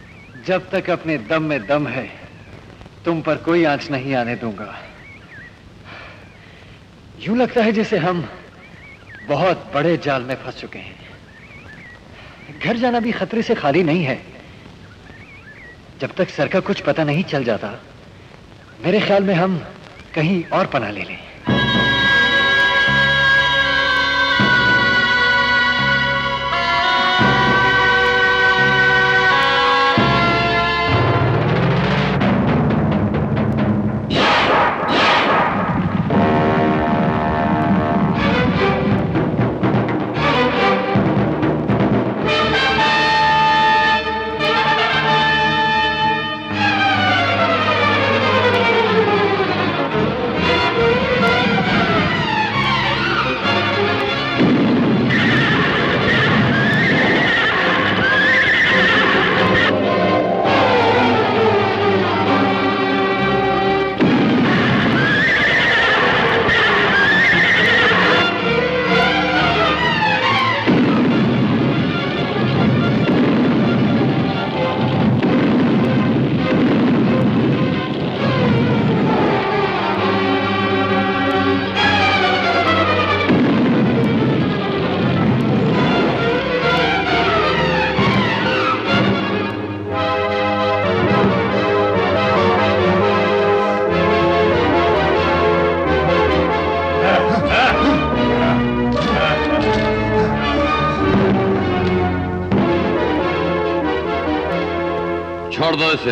जब तक अपने दम में दम है तुम पर कोई आंच नहीं आने दूंगा। यूं लगता है जैसे हम बहुत बड़े जाल में फंस चुके हैं। घर जाना भी खतरे से खाली नहीं है। जब तक सर का कुछ पता नहीं चल जाता मेरे ख्याल में हम कहीं और पनाह ले लें। छोड़ दो इसे।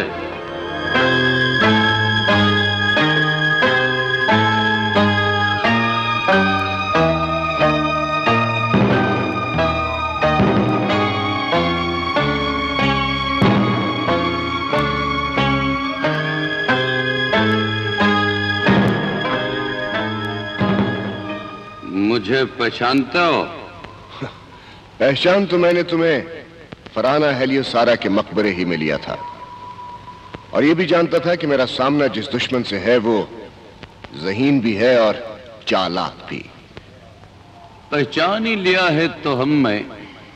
मुझे पहचानते हो? पहचान तो मैंने तुम्हें फराना हेलियोसारा के मकबरे ही में लिया था, और यह भी जानता था कि मेरा सामना जिस दुश्मन से है वो ज़हीन भी है और चालाक भी। पहचान ही लिया है तो हम में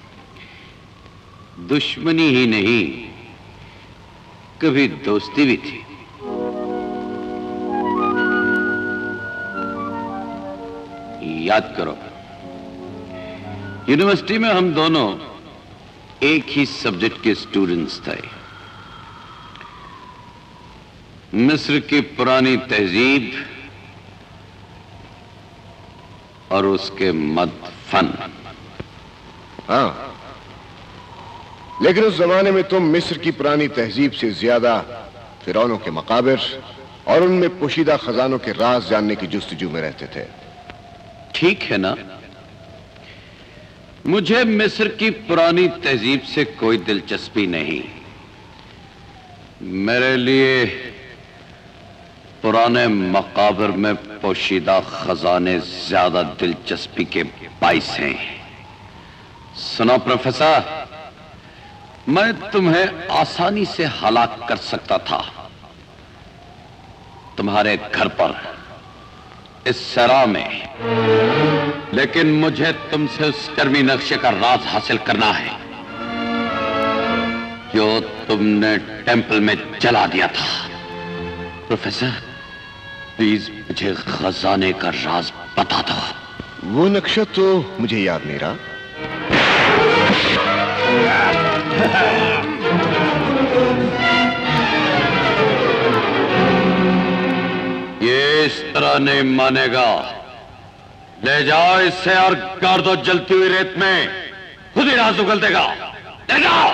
दुश्मनी ही नहीं कभी दोस्ती भी थी। याद करो, यूनिवर्सिटी में हम दोनों एक ही सब्जेक्ट के स्टूडेंट्स थे। मिस्र की पुरानी तहजीब और उसके मद फन। हाँ, लेकिन उस जमाने में तुम मिस्र की पुरानी तहजीब से ज्यादा फिरौनों के मकाबिर और उनमें पोशीदा खजानों के राज जानने की जुस्तजू में रहते थे। ठीक है ना? मुझे मिस्र की पुरानी तहजीब से कोई दिलचस्पी नहीं। मेरे लिए पुराने मकाबिर में पोशीदा खजाने ज्यादा दिलचस्पी के बाइस हैं। सुनो प्रोफेसर, मैं तुम्हें आसानी से हलाक कर सकता था। तुम्हारे घर पर इस सरा में, लेकिन मुझे तुमसे उस कर्मी नक्शे का राज हासिल करना है जो तुमने टेंपल में जला दिया था। प्रोफेसर, प्लीज मुझे खजाने का राज बता दो। वो नक्शा तो मुझे याद नहीं रहा। ये इस तरह नहीं मानेगा। ले जाओ इससे और गाड़ दो जलती हुई रेत में, खुद ही राज उगल देगा। ले जाओ।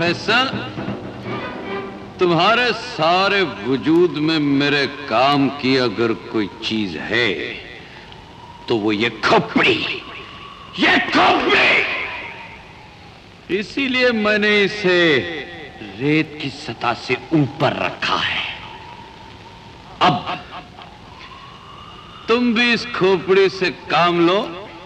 प्रोफेसर, तुम्हारे सारे वजूद में मेरे काम की अगर कोई चीज है तो वो ये खोपड़ी, ये खोपड़ी। इसीलिए मैंने इसे रेत की सतह से ऊपर रखा है। अब तुम भी इस खोपड़ी से काम लो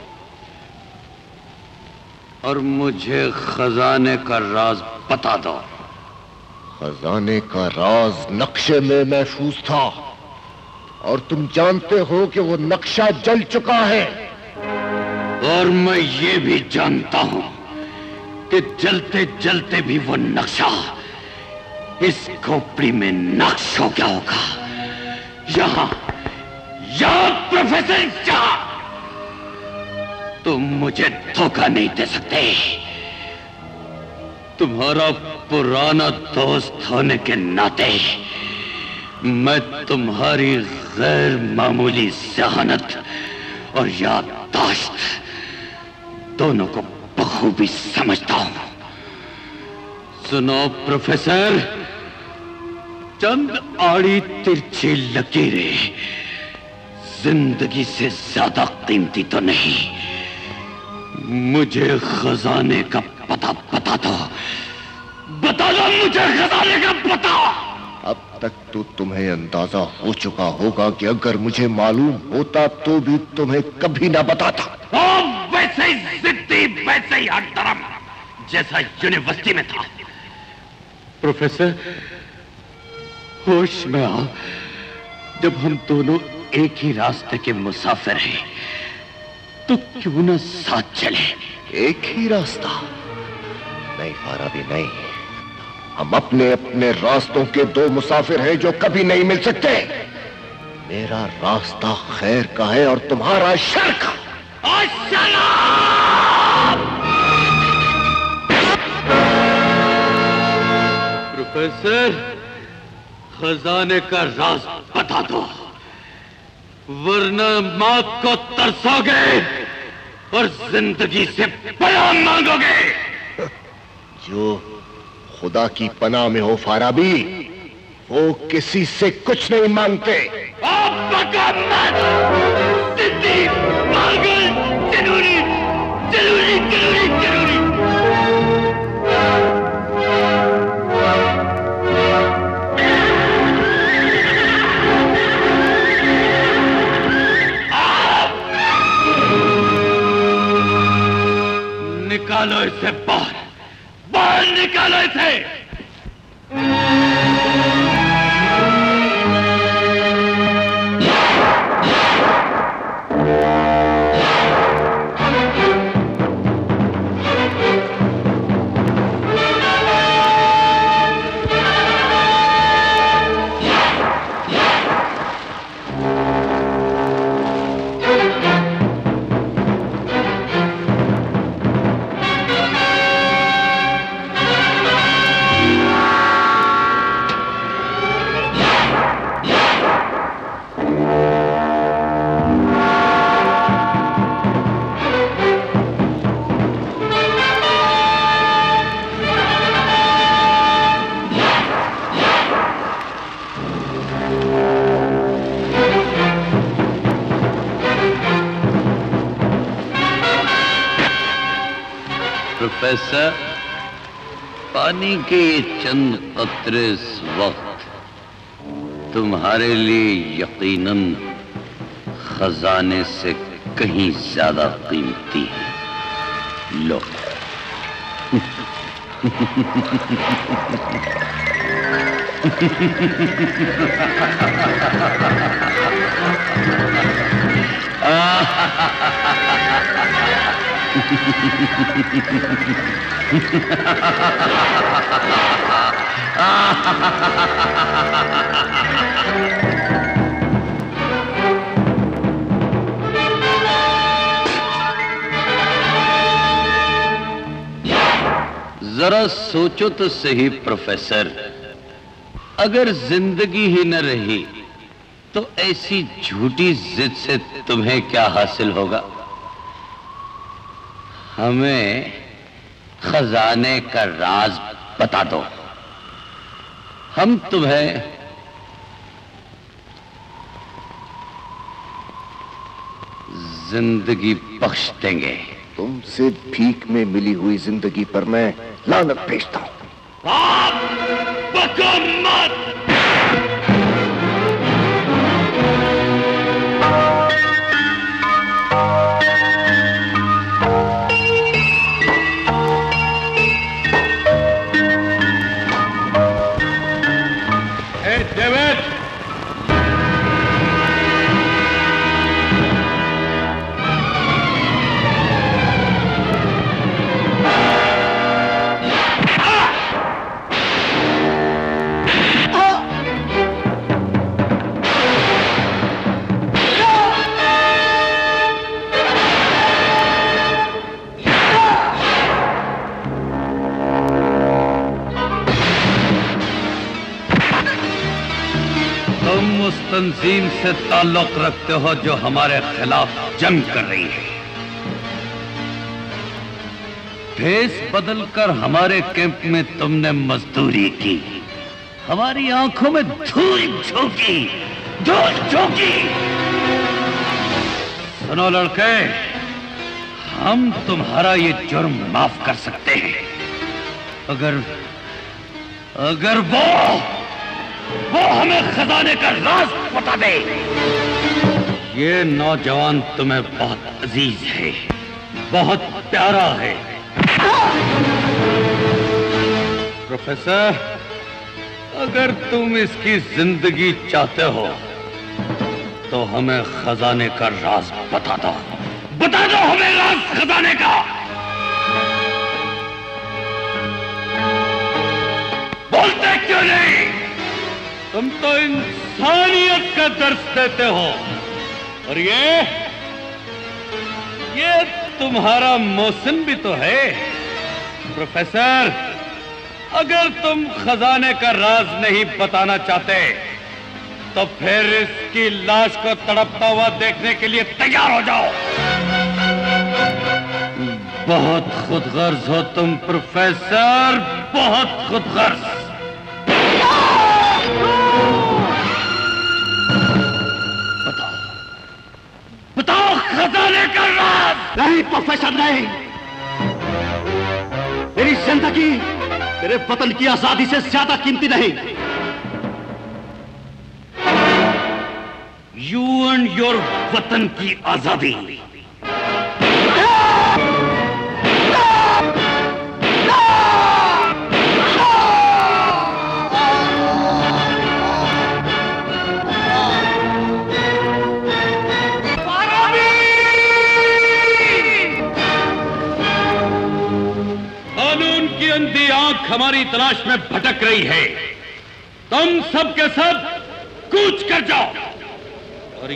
और मुझे खजाने का राज बता दो। खजाने का राज नक्शे में महफूज था और तुम जानते हो कि वो नक्शा जल चुका है। और मैं ये भी जानता हूं कि जलते जलते भी वो नक्शा इस खोपड़ी में नक्श हो गया होगा। यहां प्रोफेसर यहां तुम मुझे धोखा नहीं दे सकते। तुम्हारा पुराना दोस्त होने के नाते मैं तुम्हारी गैर मामूली जहानत और याददाश्त दोनों को बखूबी समझता हूं। सुनो प्रोफेसर, चंद आड़ी तिरछी लकीरें जिंदगी से ज्यादा कीमती तो नहीं। मुझे खजाने का पता बता दो, बता दो मुझे खजाने का पता। अब तक तो तुम्हें अंदाजा हो चुका होगा कि अगर मुझे मालूम होता तो भी तुम्हें कभी ना बताता। वैसे ही जिद्दी, वैसे ही हरदरम जैसा यूनिवर्सिटी में था। प्रोफेसर, होश में आओ। जब हम दोनों एक ही रास्ते के मुसाफिर हैं तो क्यों ना साथ चले। एक ही रास्ता? नहीं फाराबी, नहीं। हम अपने अपने रास्तों के दो मुसाफिर हैं जो कभी नहीं मिल सकते। मेरा रास्ता खैर का है और तुम्हारा शर का। प्रोफेसर, खजाने का राज बता दो, वरना मौत को तरसोगे और जिंदगी से पनाह मांगोगे। जो खुदा की पनाह में हो फाराबी, वो किसी से कुछ नहीं मांगते। जिद्दी, पागल, जरूरी जरूरी जरूरी जरूरी। निकालो इसे बाहर, बाहर निकालो इसे। प्रोफेसर, पानी के ये चंद कतरे इस वक्त तुम्हारे लिए यकीनन खजाने से कहीं ज्यादा कीमती है। लो। जरा सोचो तो सही प्रोफेसर, अगर जिंदगी ही न रही तो ऐसी झूठी जिद से तुम्हें क्या हासिल होगा? हमें खजाने का राज बता दो, हम तुम्हें जिंदगी बख्श देंगे। तुमसे भीख में मिली हुई जिंदगी पर मैं लानत भेजता हूं। बको मत। तंजीम से ताल्लुक रखते हो जो हमारे खिलाफ जंग कर रही है। भेस बदलकर हमारे कैंप में तुमने मजदूरी की, हमारी आंखों में धूल झोंकी, धूल झोंकी। सुनो लड़के, हम तुम्हारा ये जुर्म माफ कर सकते हैं अगर वो हमें खजाने का राज बता दे। ये नौजवान तुम्हें बहुत अजीज है, बहुत प्यारा है। प्रोफेसर, अगर तुम इसकी जिंदगी चाहते हो तो हमें खजाने का राज बता दो हमें राज खजाने का। बोलते क्यों नहीं? तुम तो इंसानियत का दर्स देते हो और ये तुम्हारा मौसम भी तो है। प्रोफेसर, अगर तुम खजाने का राज नहीं बताना चाहते तो फिर इसकी लाश को तड़पता हुआ देखने के लिए तैयार हो जाओ। बहुत खुदगर्ज हो तुम प्रोफेसर, बहुत खुदगर्ज। बताओ खजाने का राज। नहीं प्रोफेसर, नहीं। मेरी जिंदगी मेरे वतन की आजादी से ज्यादा कीमती नहीं। यू एंड योर वतन की आजादी। अंधी आंख हमारी तलाश में भटक रही है। तुम सब के सब कूच कर जाओ और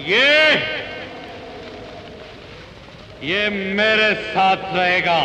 ये मेरे साथ रहेगा।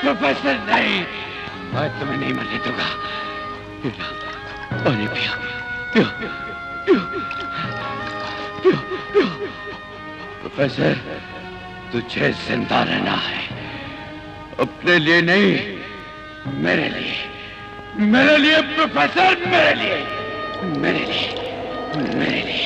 प्रोफेसर नहीं, मैं तुम्हें नहीं मरने दूंगा। पानी पियो, पियो, पियो, पियो, पियो। प्रोफेसर, तुझे जिंदा रहना है, अपने लिए नहीं, मेरे लिए, मेरे लिए प्रोफेसर, मेरे लिए, मेरे लिए, मेरे लिए।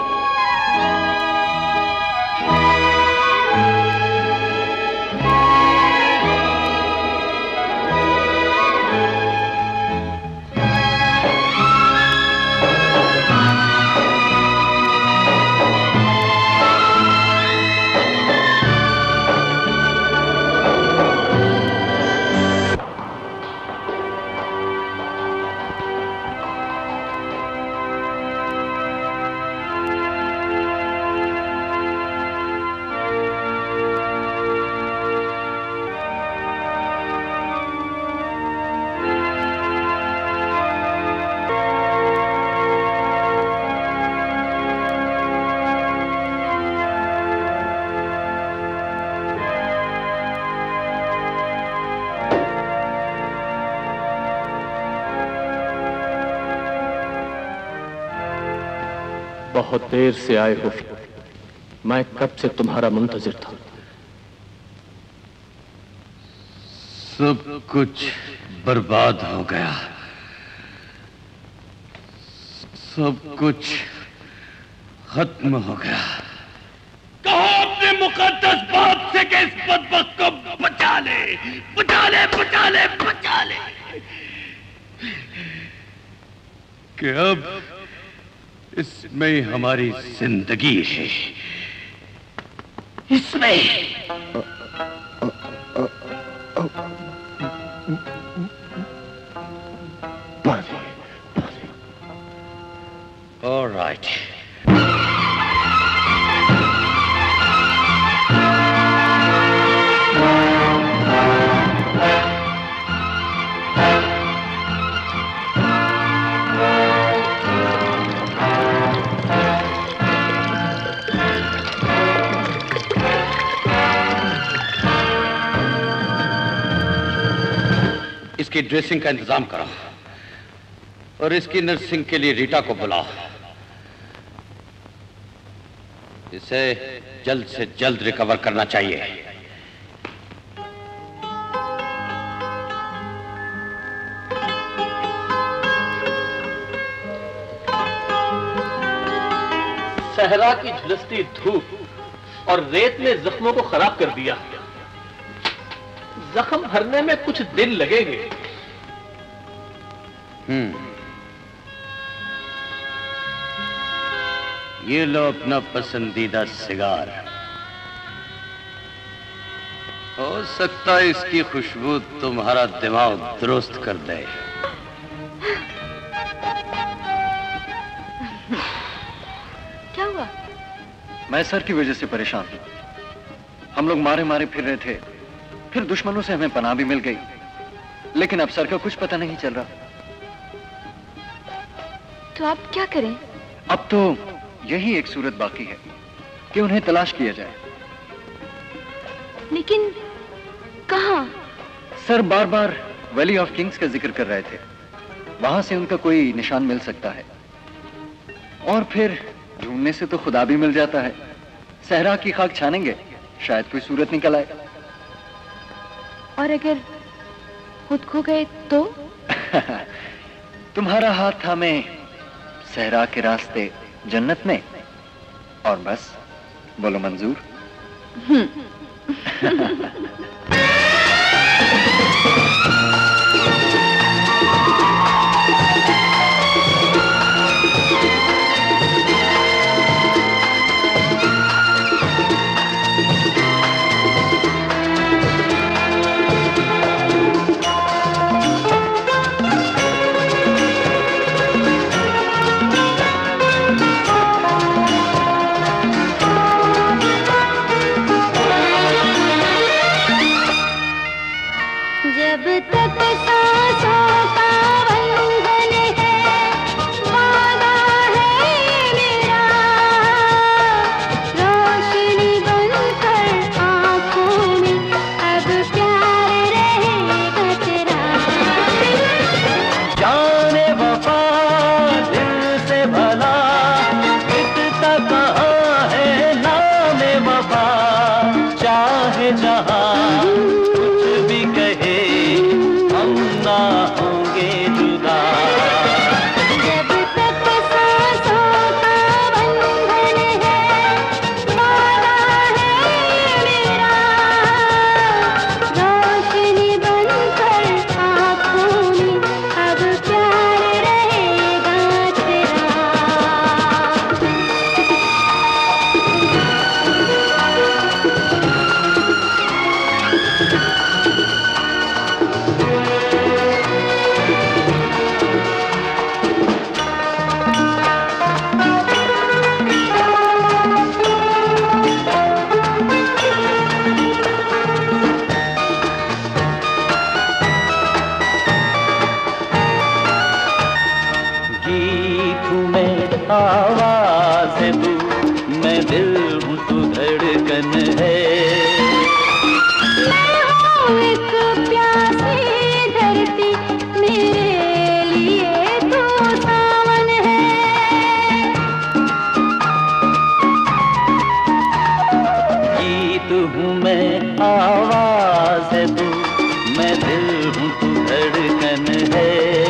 बहुत देर से आए हो, मैं कब से तुम्हारा मुंतजिर था। सब कुछ बर्बाद हो गया, सब कुछ खत्म हो गया। कहो अपने मुकद्दस बाप से कि इस बदबख्त को बचा ले, बचा ले, बचा ले, बचा ले। कि अब इसमें हमारी जिंदगी है, इसमें। All right. इसकी ड्रेसिंग का इंतजाम करो और इसकी नर्सिंग के लिए रीटा को बुलाओ। इसे जल्द से जल्द रिकवर करना चाहिए। सहरा की झुलसती धूप और रेत ने जख्मों को खराब कर दिया। जख्म भरने में कुछ दिन लगेंगे। ये लो अपना पसंदीदा सिगार। हो सकता है इसकी खुशबू तुम्हारा दिमाग दुरुस्त कर दे। क्या हुआ? मैं सर की वजह से परेशान हूं। हम लोग मारे मारे फिर रहे थे, फिर दुश्मनों से हमें पनाह भी मिल गई, लेकिन अब सर का कुछ पता नहीं चल रहा। तो आप क्या करें? अब तो यही एक सूरत बाकी है कि उन्हें तलाश किया जाए। लेकिन कहां? सर बार बार वैली ऑफ किंग्स का जिक्र कर रहे थे, वहां से उनका कोई निशान मिल सकता है। और फिर ढूंढने से तो खुदा भी मिल जाता है। सहरा की खाक छानेंगे, शायद कोई सूरत निकल आए। और अगर खुद खो गए तो? तुम्हारा हाथ थामे सहरा के रास्ते जन्नत में, और बस बोलो मंजूर। चाहे जहां कुछ भी कहे हम ना होंगे जुदा। जब तक सांसों का बंधन है वादा है मेरा, रोशनी बनकर आँखों में अब प्यार रहेगा तेरा। गीत हूँ मैं, आवाज़ है तू, मैं दिल हूँ तू धड़कन है। मैं हूँ एक प्यासी धरती, मेरे लिए तू सावन है। गीत हूँ मैं, आवाज़ है तू, मैं दिल हूँ तू धड़कन है।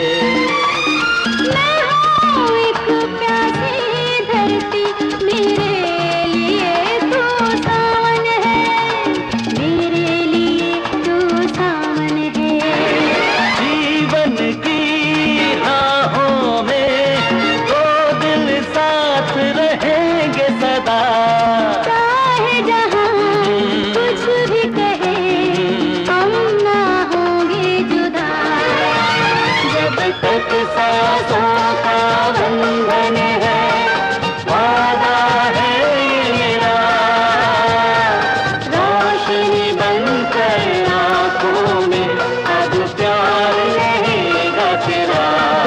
मैं हूँ एक प्यासी धरती, मेरे लिए तू सावन है, मेरे लिए तू सावन है। जीवन की राहों में दो दिल साथ रहेंगे सदा। चाहे जहाँ कुछ भी कहे हम ना होंगे जुदा। जब तक सांसों का बंधन है वादा है ये मेरा, रोशनी बनकर आँखों में अब प्यार रहेगा तेरा।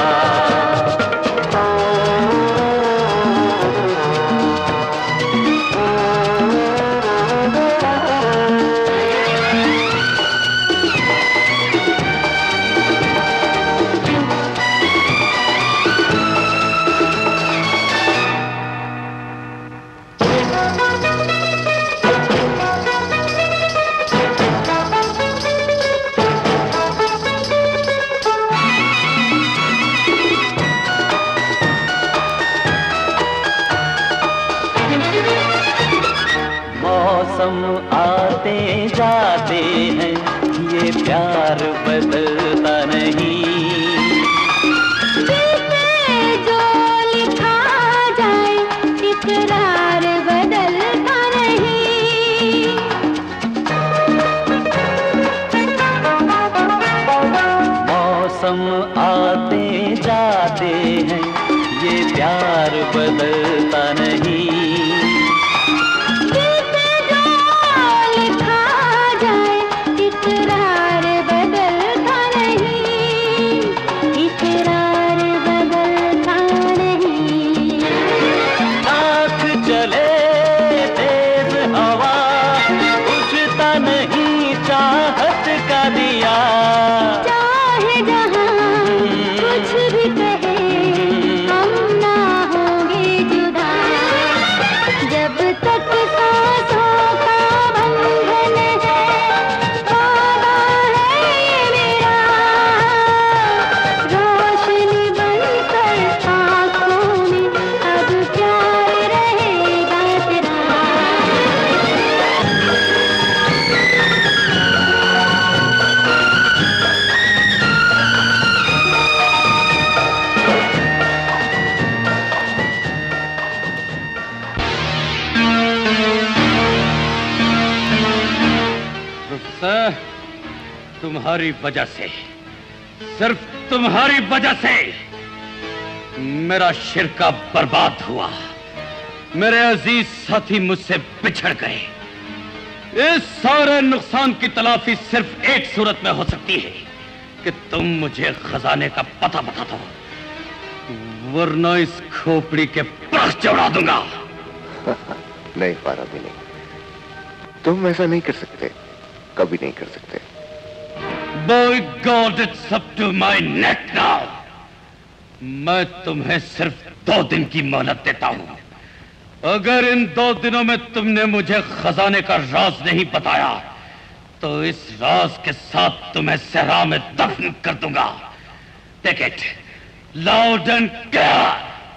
मौसम आते जाते हैं, ये प्यार बदलता नहीं। दिल पे जो लिखा जाए इकरार बदलता नहीं। मौसम आते जाते हैं, ये प्यार बदलता नहीं। दिल पे जो लिखा जाए इकरार बदलता नहीं, इकरार बदलता नहीं। आँख चले तेज हवा, बुझता नहीं चाहत का दिया। चाहे जहाँ कुछ भी कहे हम ना होंगे जुदा। जब तक सांसों का बंधन है वादा है ये मेरा, रोशनी बनकर आँखों में अब प्यार रहेगा तेरा। प्रोफेसर, तुम्हारी वजह से, सिर्फ तुम्हारी वजह से मेरा शिरका बर्बाद हुआ। मेरे अजीज साथी मुझसे बिछड़ गए। इस सारे नुकसान की तलाफी सिर्फ एक सूरत में हो सकती है कि तुम मुझे खजाने का पता बता दो, वरना इस खोपड़ी के प्रख चढ़ा दूंगा। नहीं पारादी नहीं, तुम ऐसा नहीं कर सकते, कभी नहीं कर सकते। By God, it's up to my neck now. मैं तुम्हें सिर्फ 2 दिन की मोहलत देता हूं। अगर इन 2 दिनों में तुमने मुझे खजाने का राज नहीं बताया तो इस राज के साथ तुम्हें सहरा में दफन कर दूंगा। Take it loud and clear.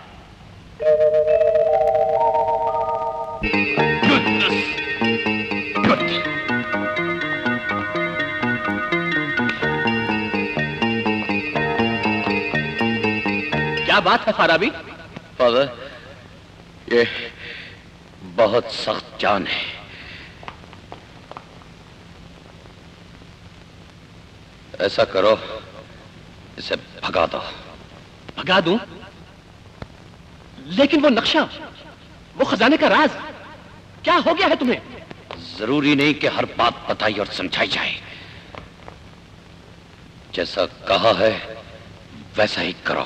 Good. क्या बात है फाराबी? फादर, ये बहुत सख्त जान है। ऐसा करो, इसे भगा दो। भगा दूं? लेकिन वो नक्शा, वो खजाने का राज, क्या हो गया है तुम्हें? जरूरी नहीं कि हर बात बताई और समझाई जाए। जैसा कहा है वैसा ही करो।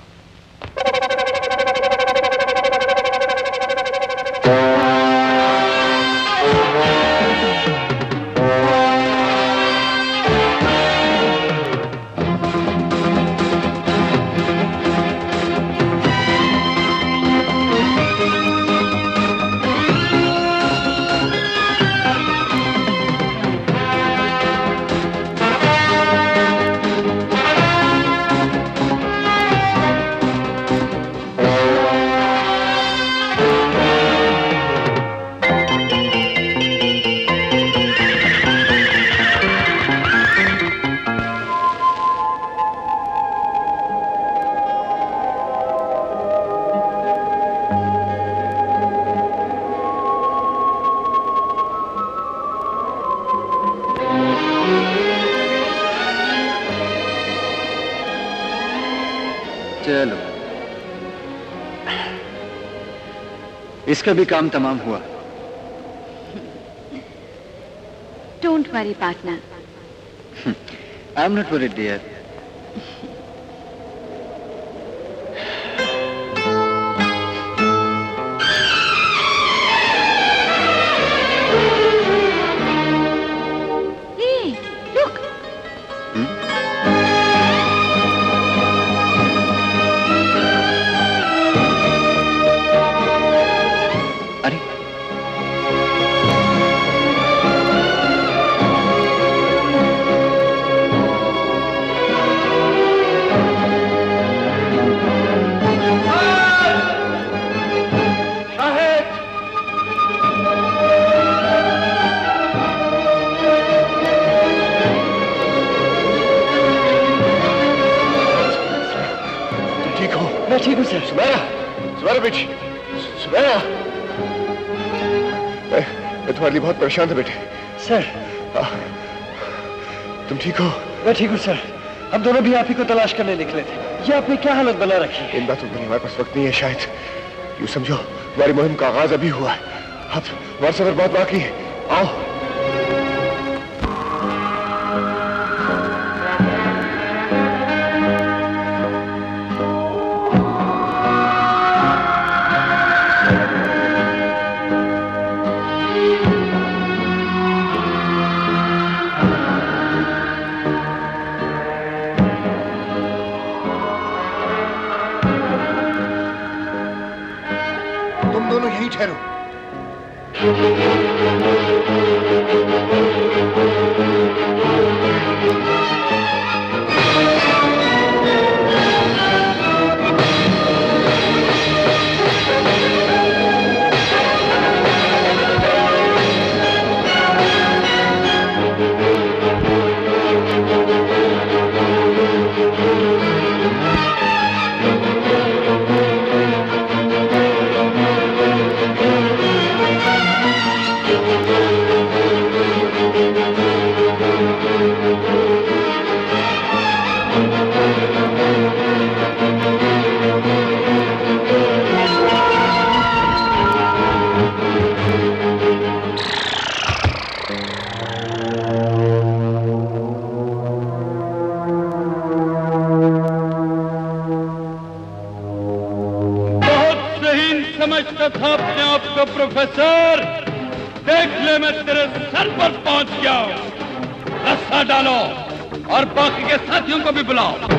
चलो, इसका भी काम तमाम हुआ। Don't worry, partner. I'm not worried, dear. Hey, look. ठीक हूँ सर। सुमेरा, सुमेरा बेटी, सुमेरा। मैं तुम्हारे लिए बहुत परेशान था बेटे। सर। तुम ठीक हो? मैं ठीक हूँ सर। हम दोनों भी आप ही को तलाश करने निकले थे। ये आपने क्या हालत बना रखी है? इन बातों के लिए हमारे पास वक्त नहीं है शायद। यूँ समझो हमारी मुहिम का आगाज अभी हुआ है। अब हमारा सफर बहुत बाकी है। आओ। ठहरो। समझता था अपने आप को प्रोफेसर। देख ले मैं तेरे सर पर पहुंच गया हूं। रस्सा डालो और बाकी के साथियों को भी बुलाओ।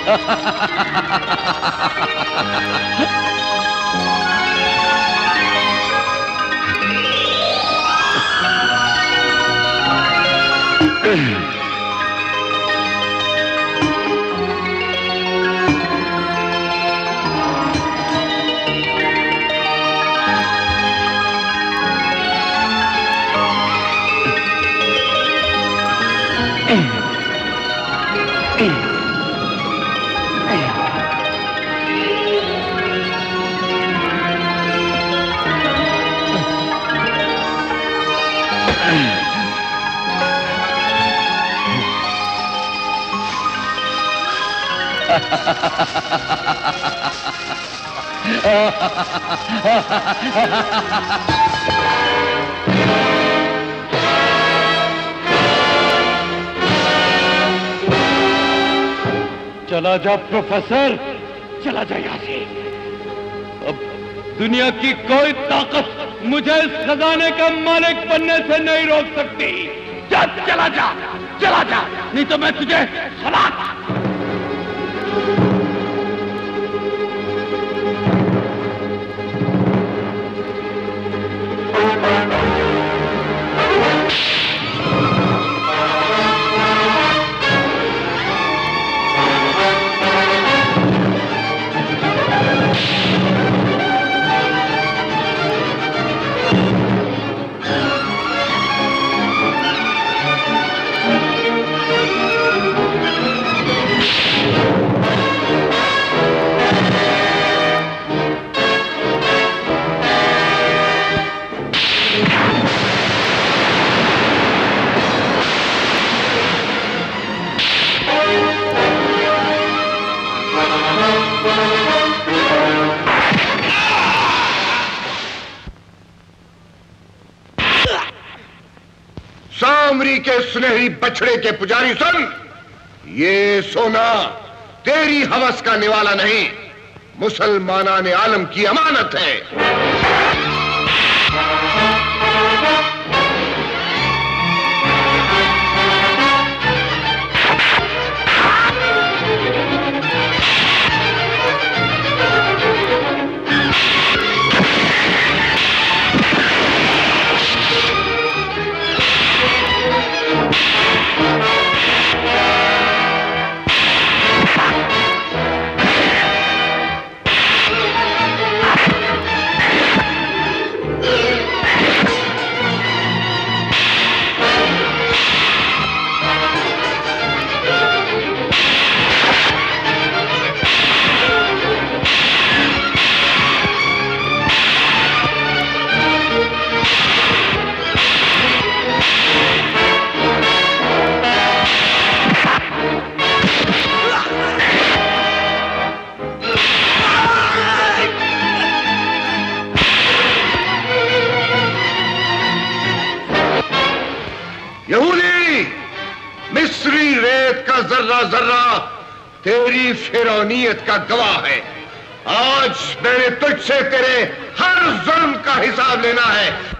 चला जा प्रोफेसर, चला जा यहाँ से। अब दुनिया की कोई ताकत मुझे इस खजाने का मालिक बनने से नहीं रोक सकती। जा, चला जा, चला जा, नहीं तो मैं तुझे हलाक। सामरी के सुनहरी बछड़े के पुजारी सुन, ये सोना तेरी हवस का निवाला नहीं, मुसलमानाने आलम की अमानत है। मिस्री रेत का जर्रा जर्रा तेरी फिरौनियत का गवाह है। आज मैंने तुझसे तेरे हर जुल्म का हिसाब लेना है।